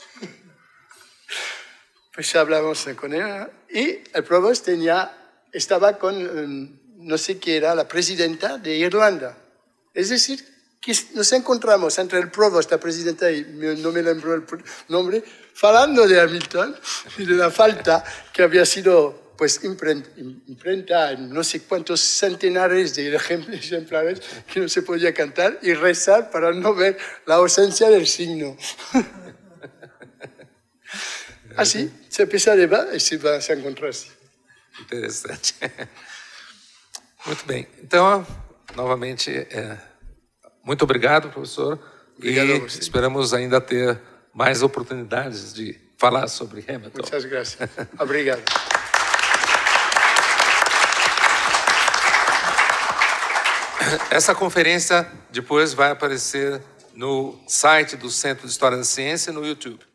Pues hablamos con él y el provost tenía, estaba con, no sé qué era, la presidenta de Irlanda. Es decir, que nos encontramos entre el provost, la presidenta, y no me lembro el nombre, hablando de Hamilton y de la falta que había sido pues imprenta, imprenta en no sé cuántos centenares de ejemplares que no se podía cantar y rezar para no ver la ausencia del signo. Así, se empieza a debater e se vai se encontrar. Interessante. Muito bem. Então, novamente, é, muito obrigado, professor. Obrigado e esperamos ainda ter mais oportunidades de falar sobre Hamilton. Muchas gracias. Obrigado. Essa conferência depois vai aparecer no site do Centro de História da Ciência e no YouTube.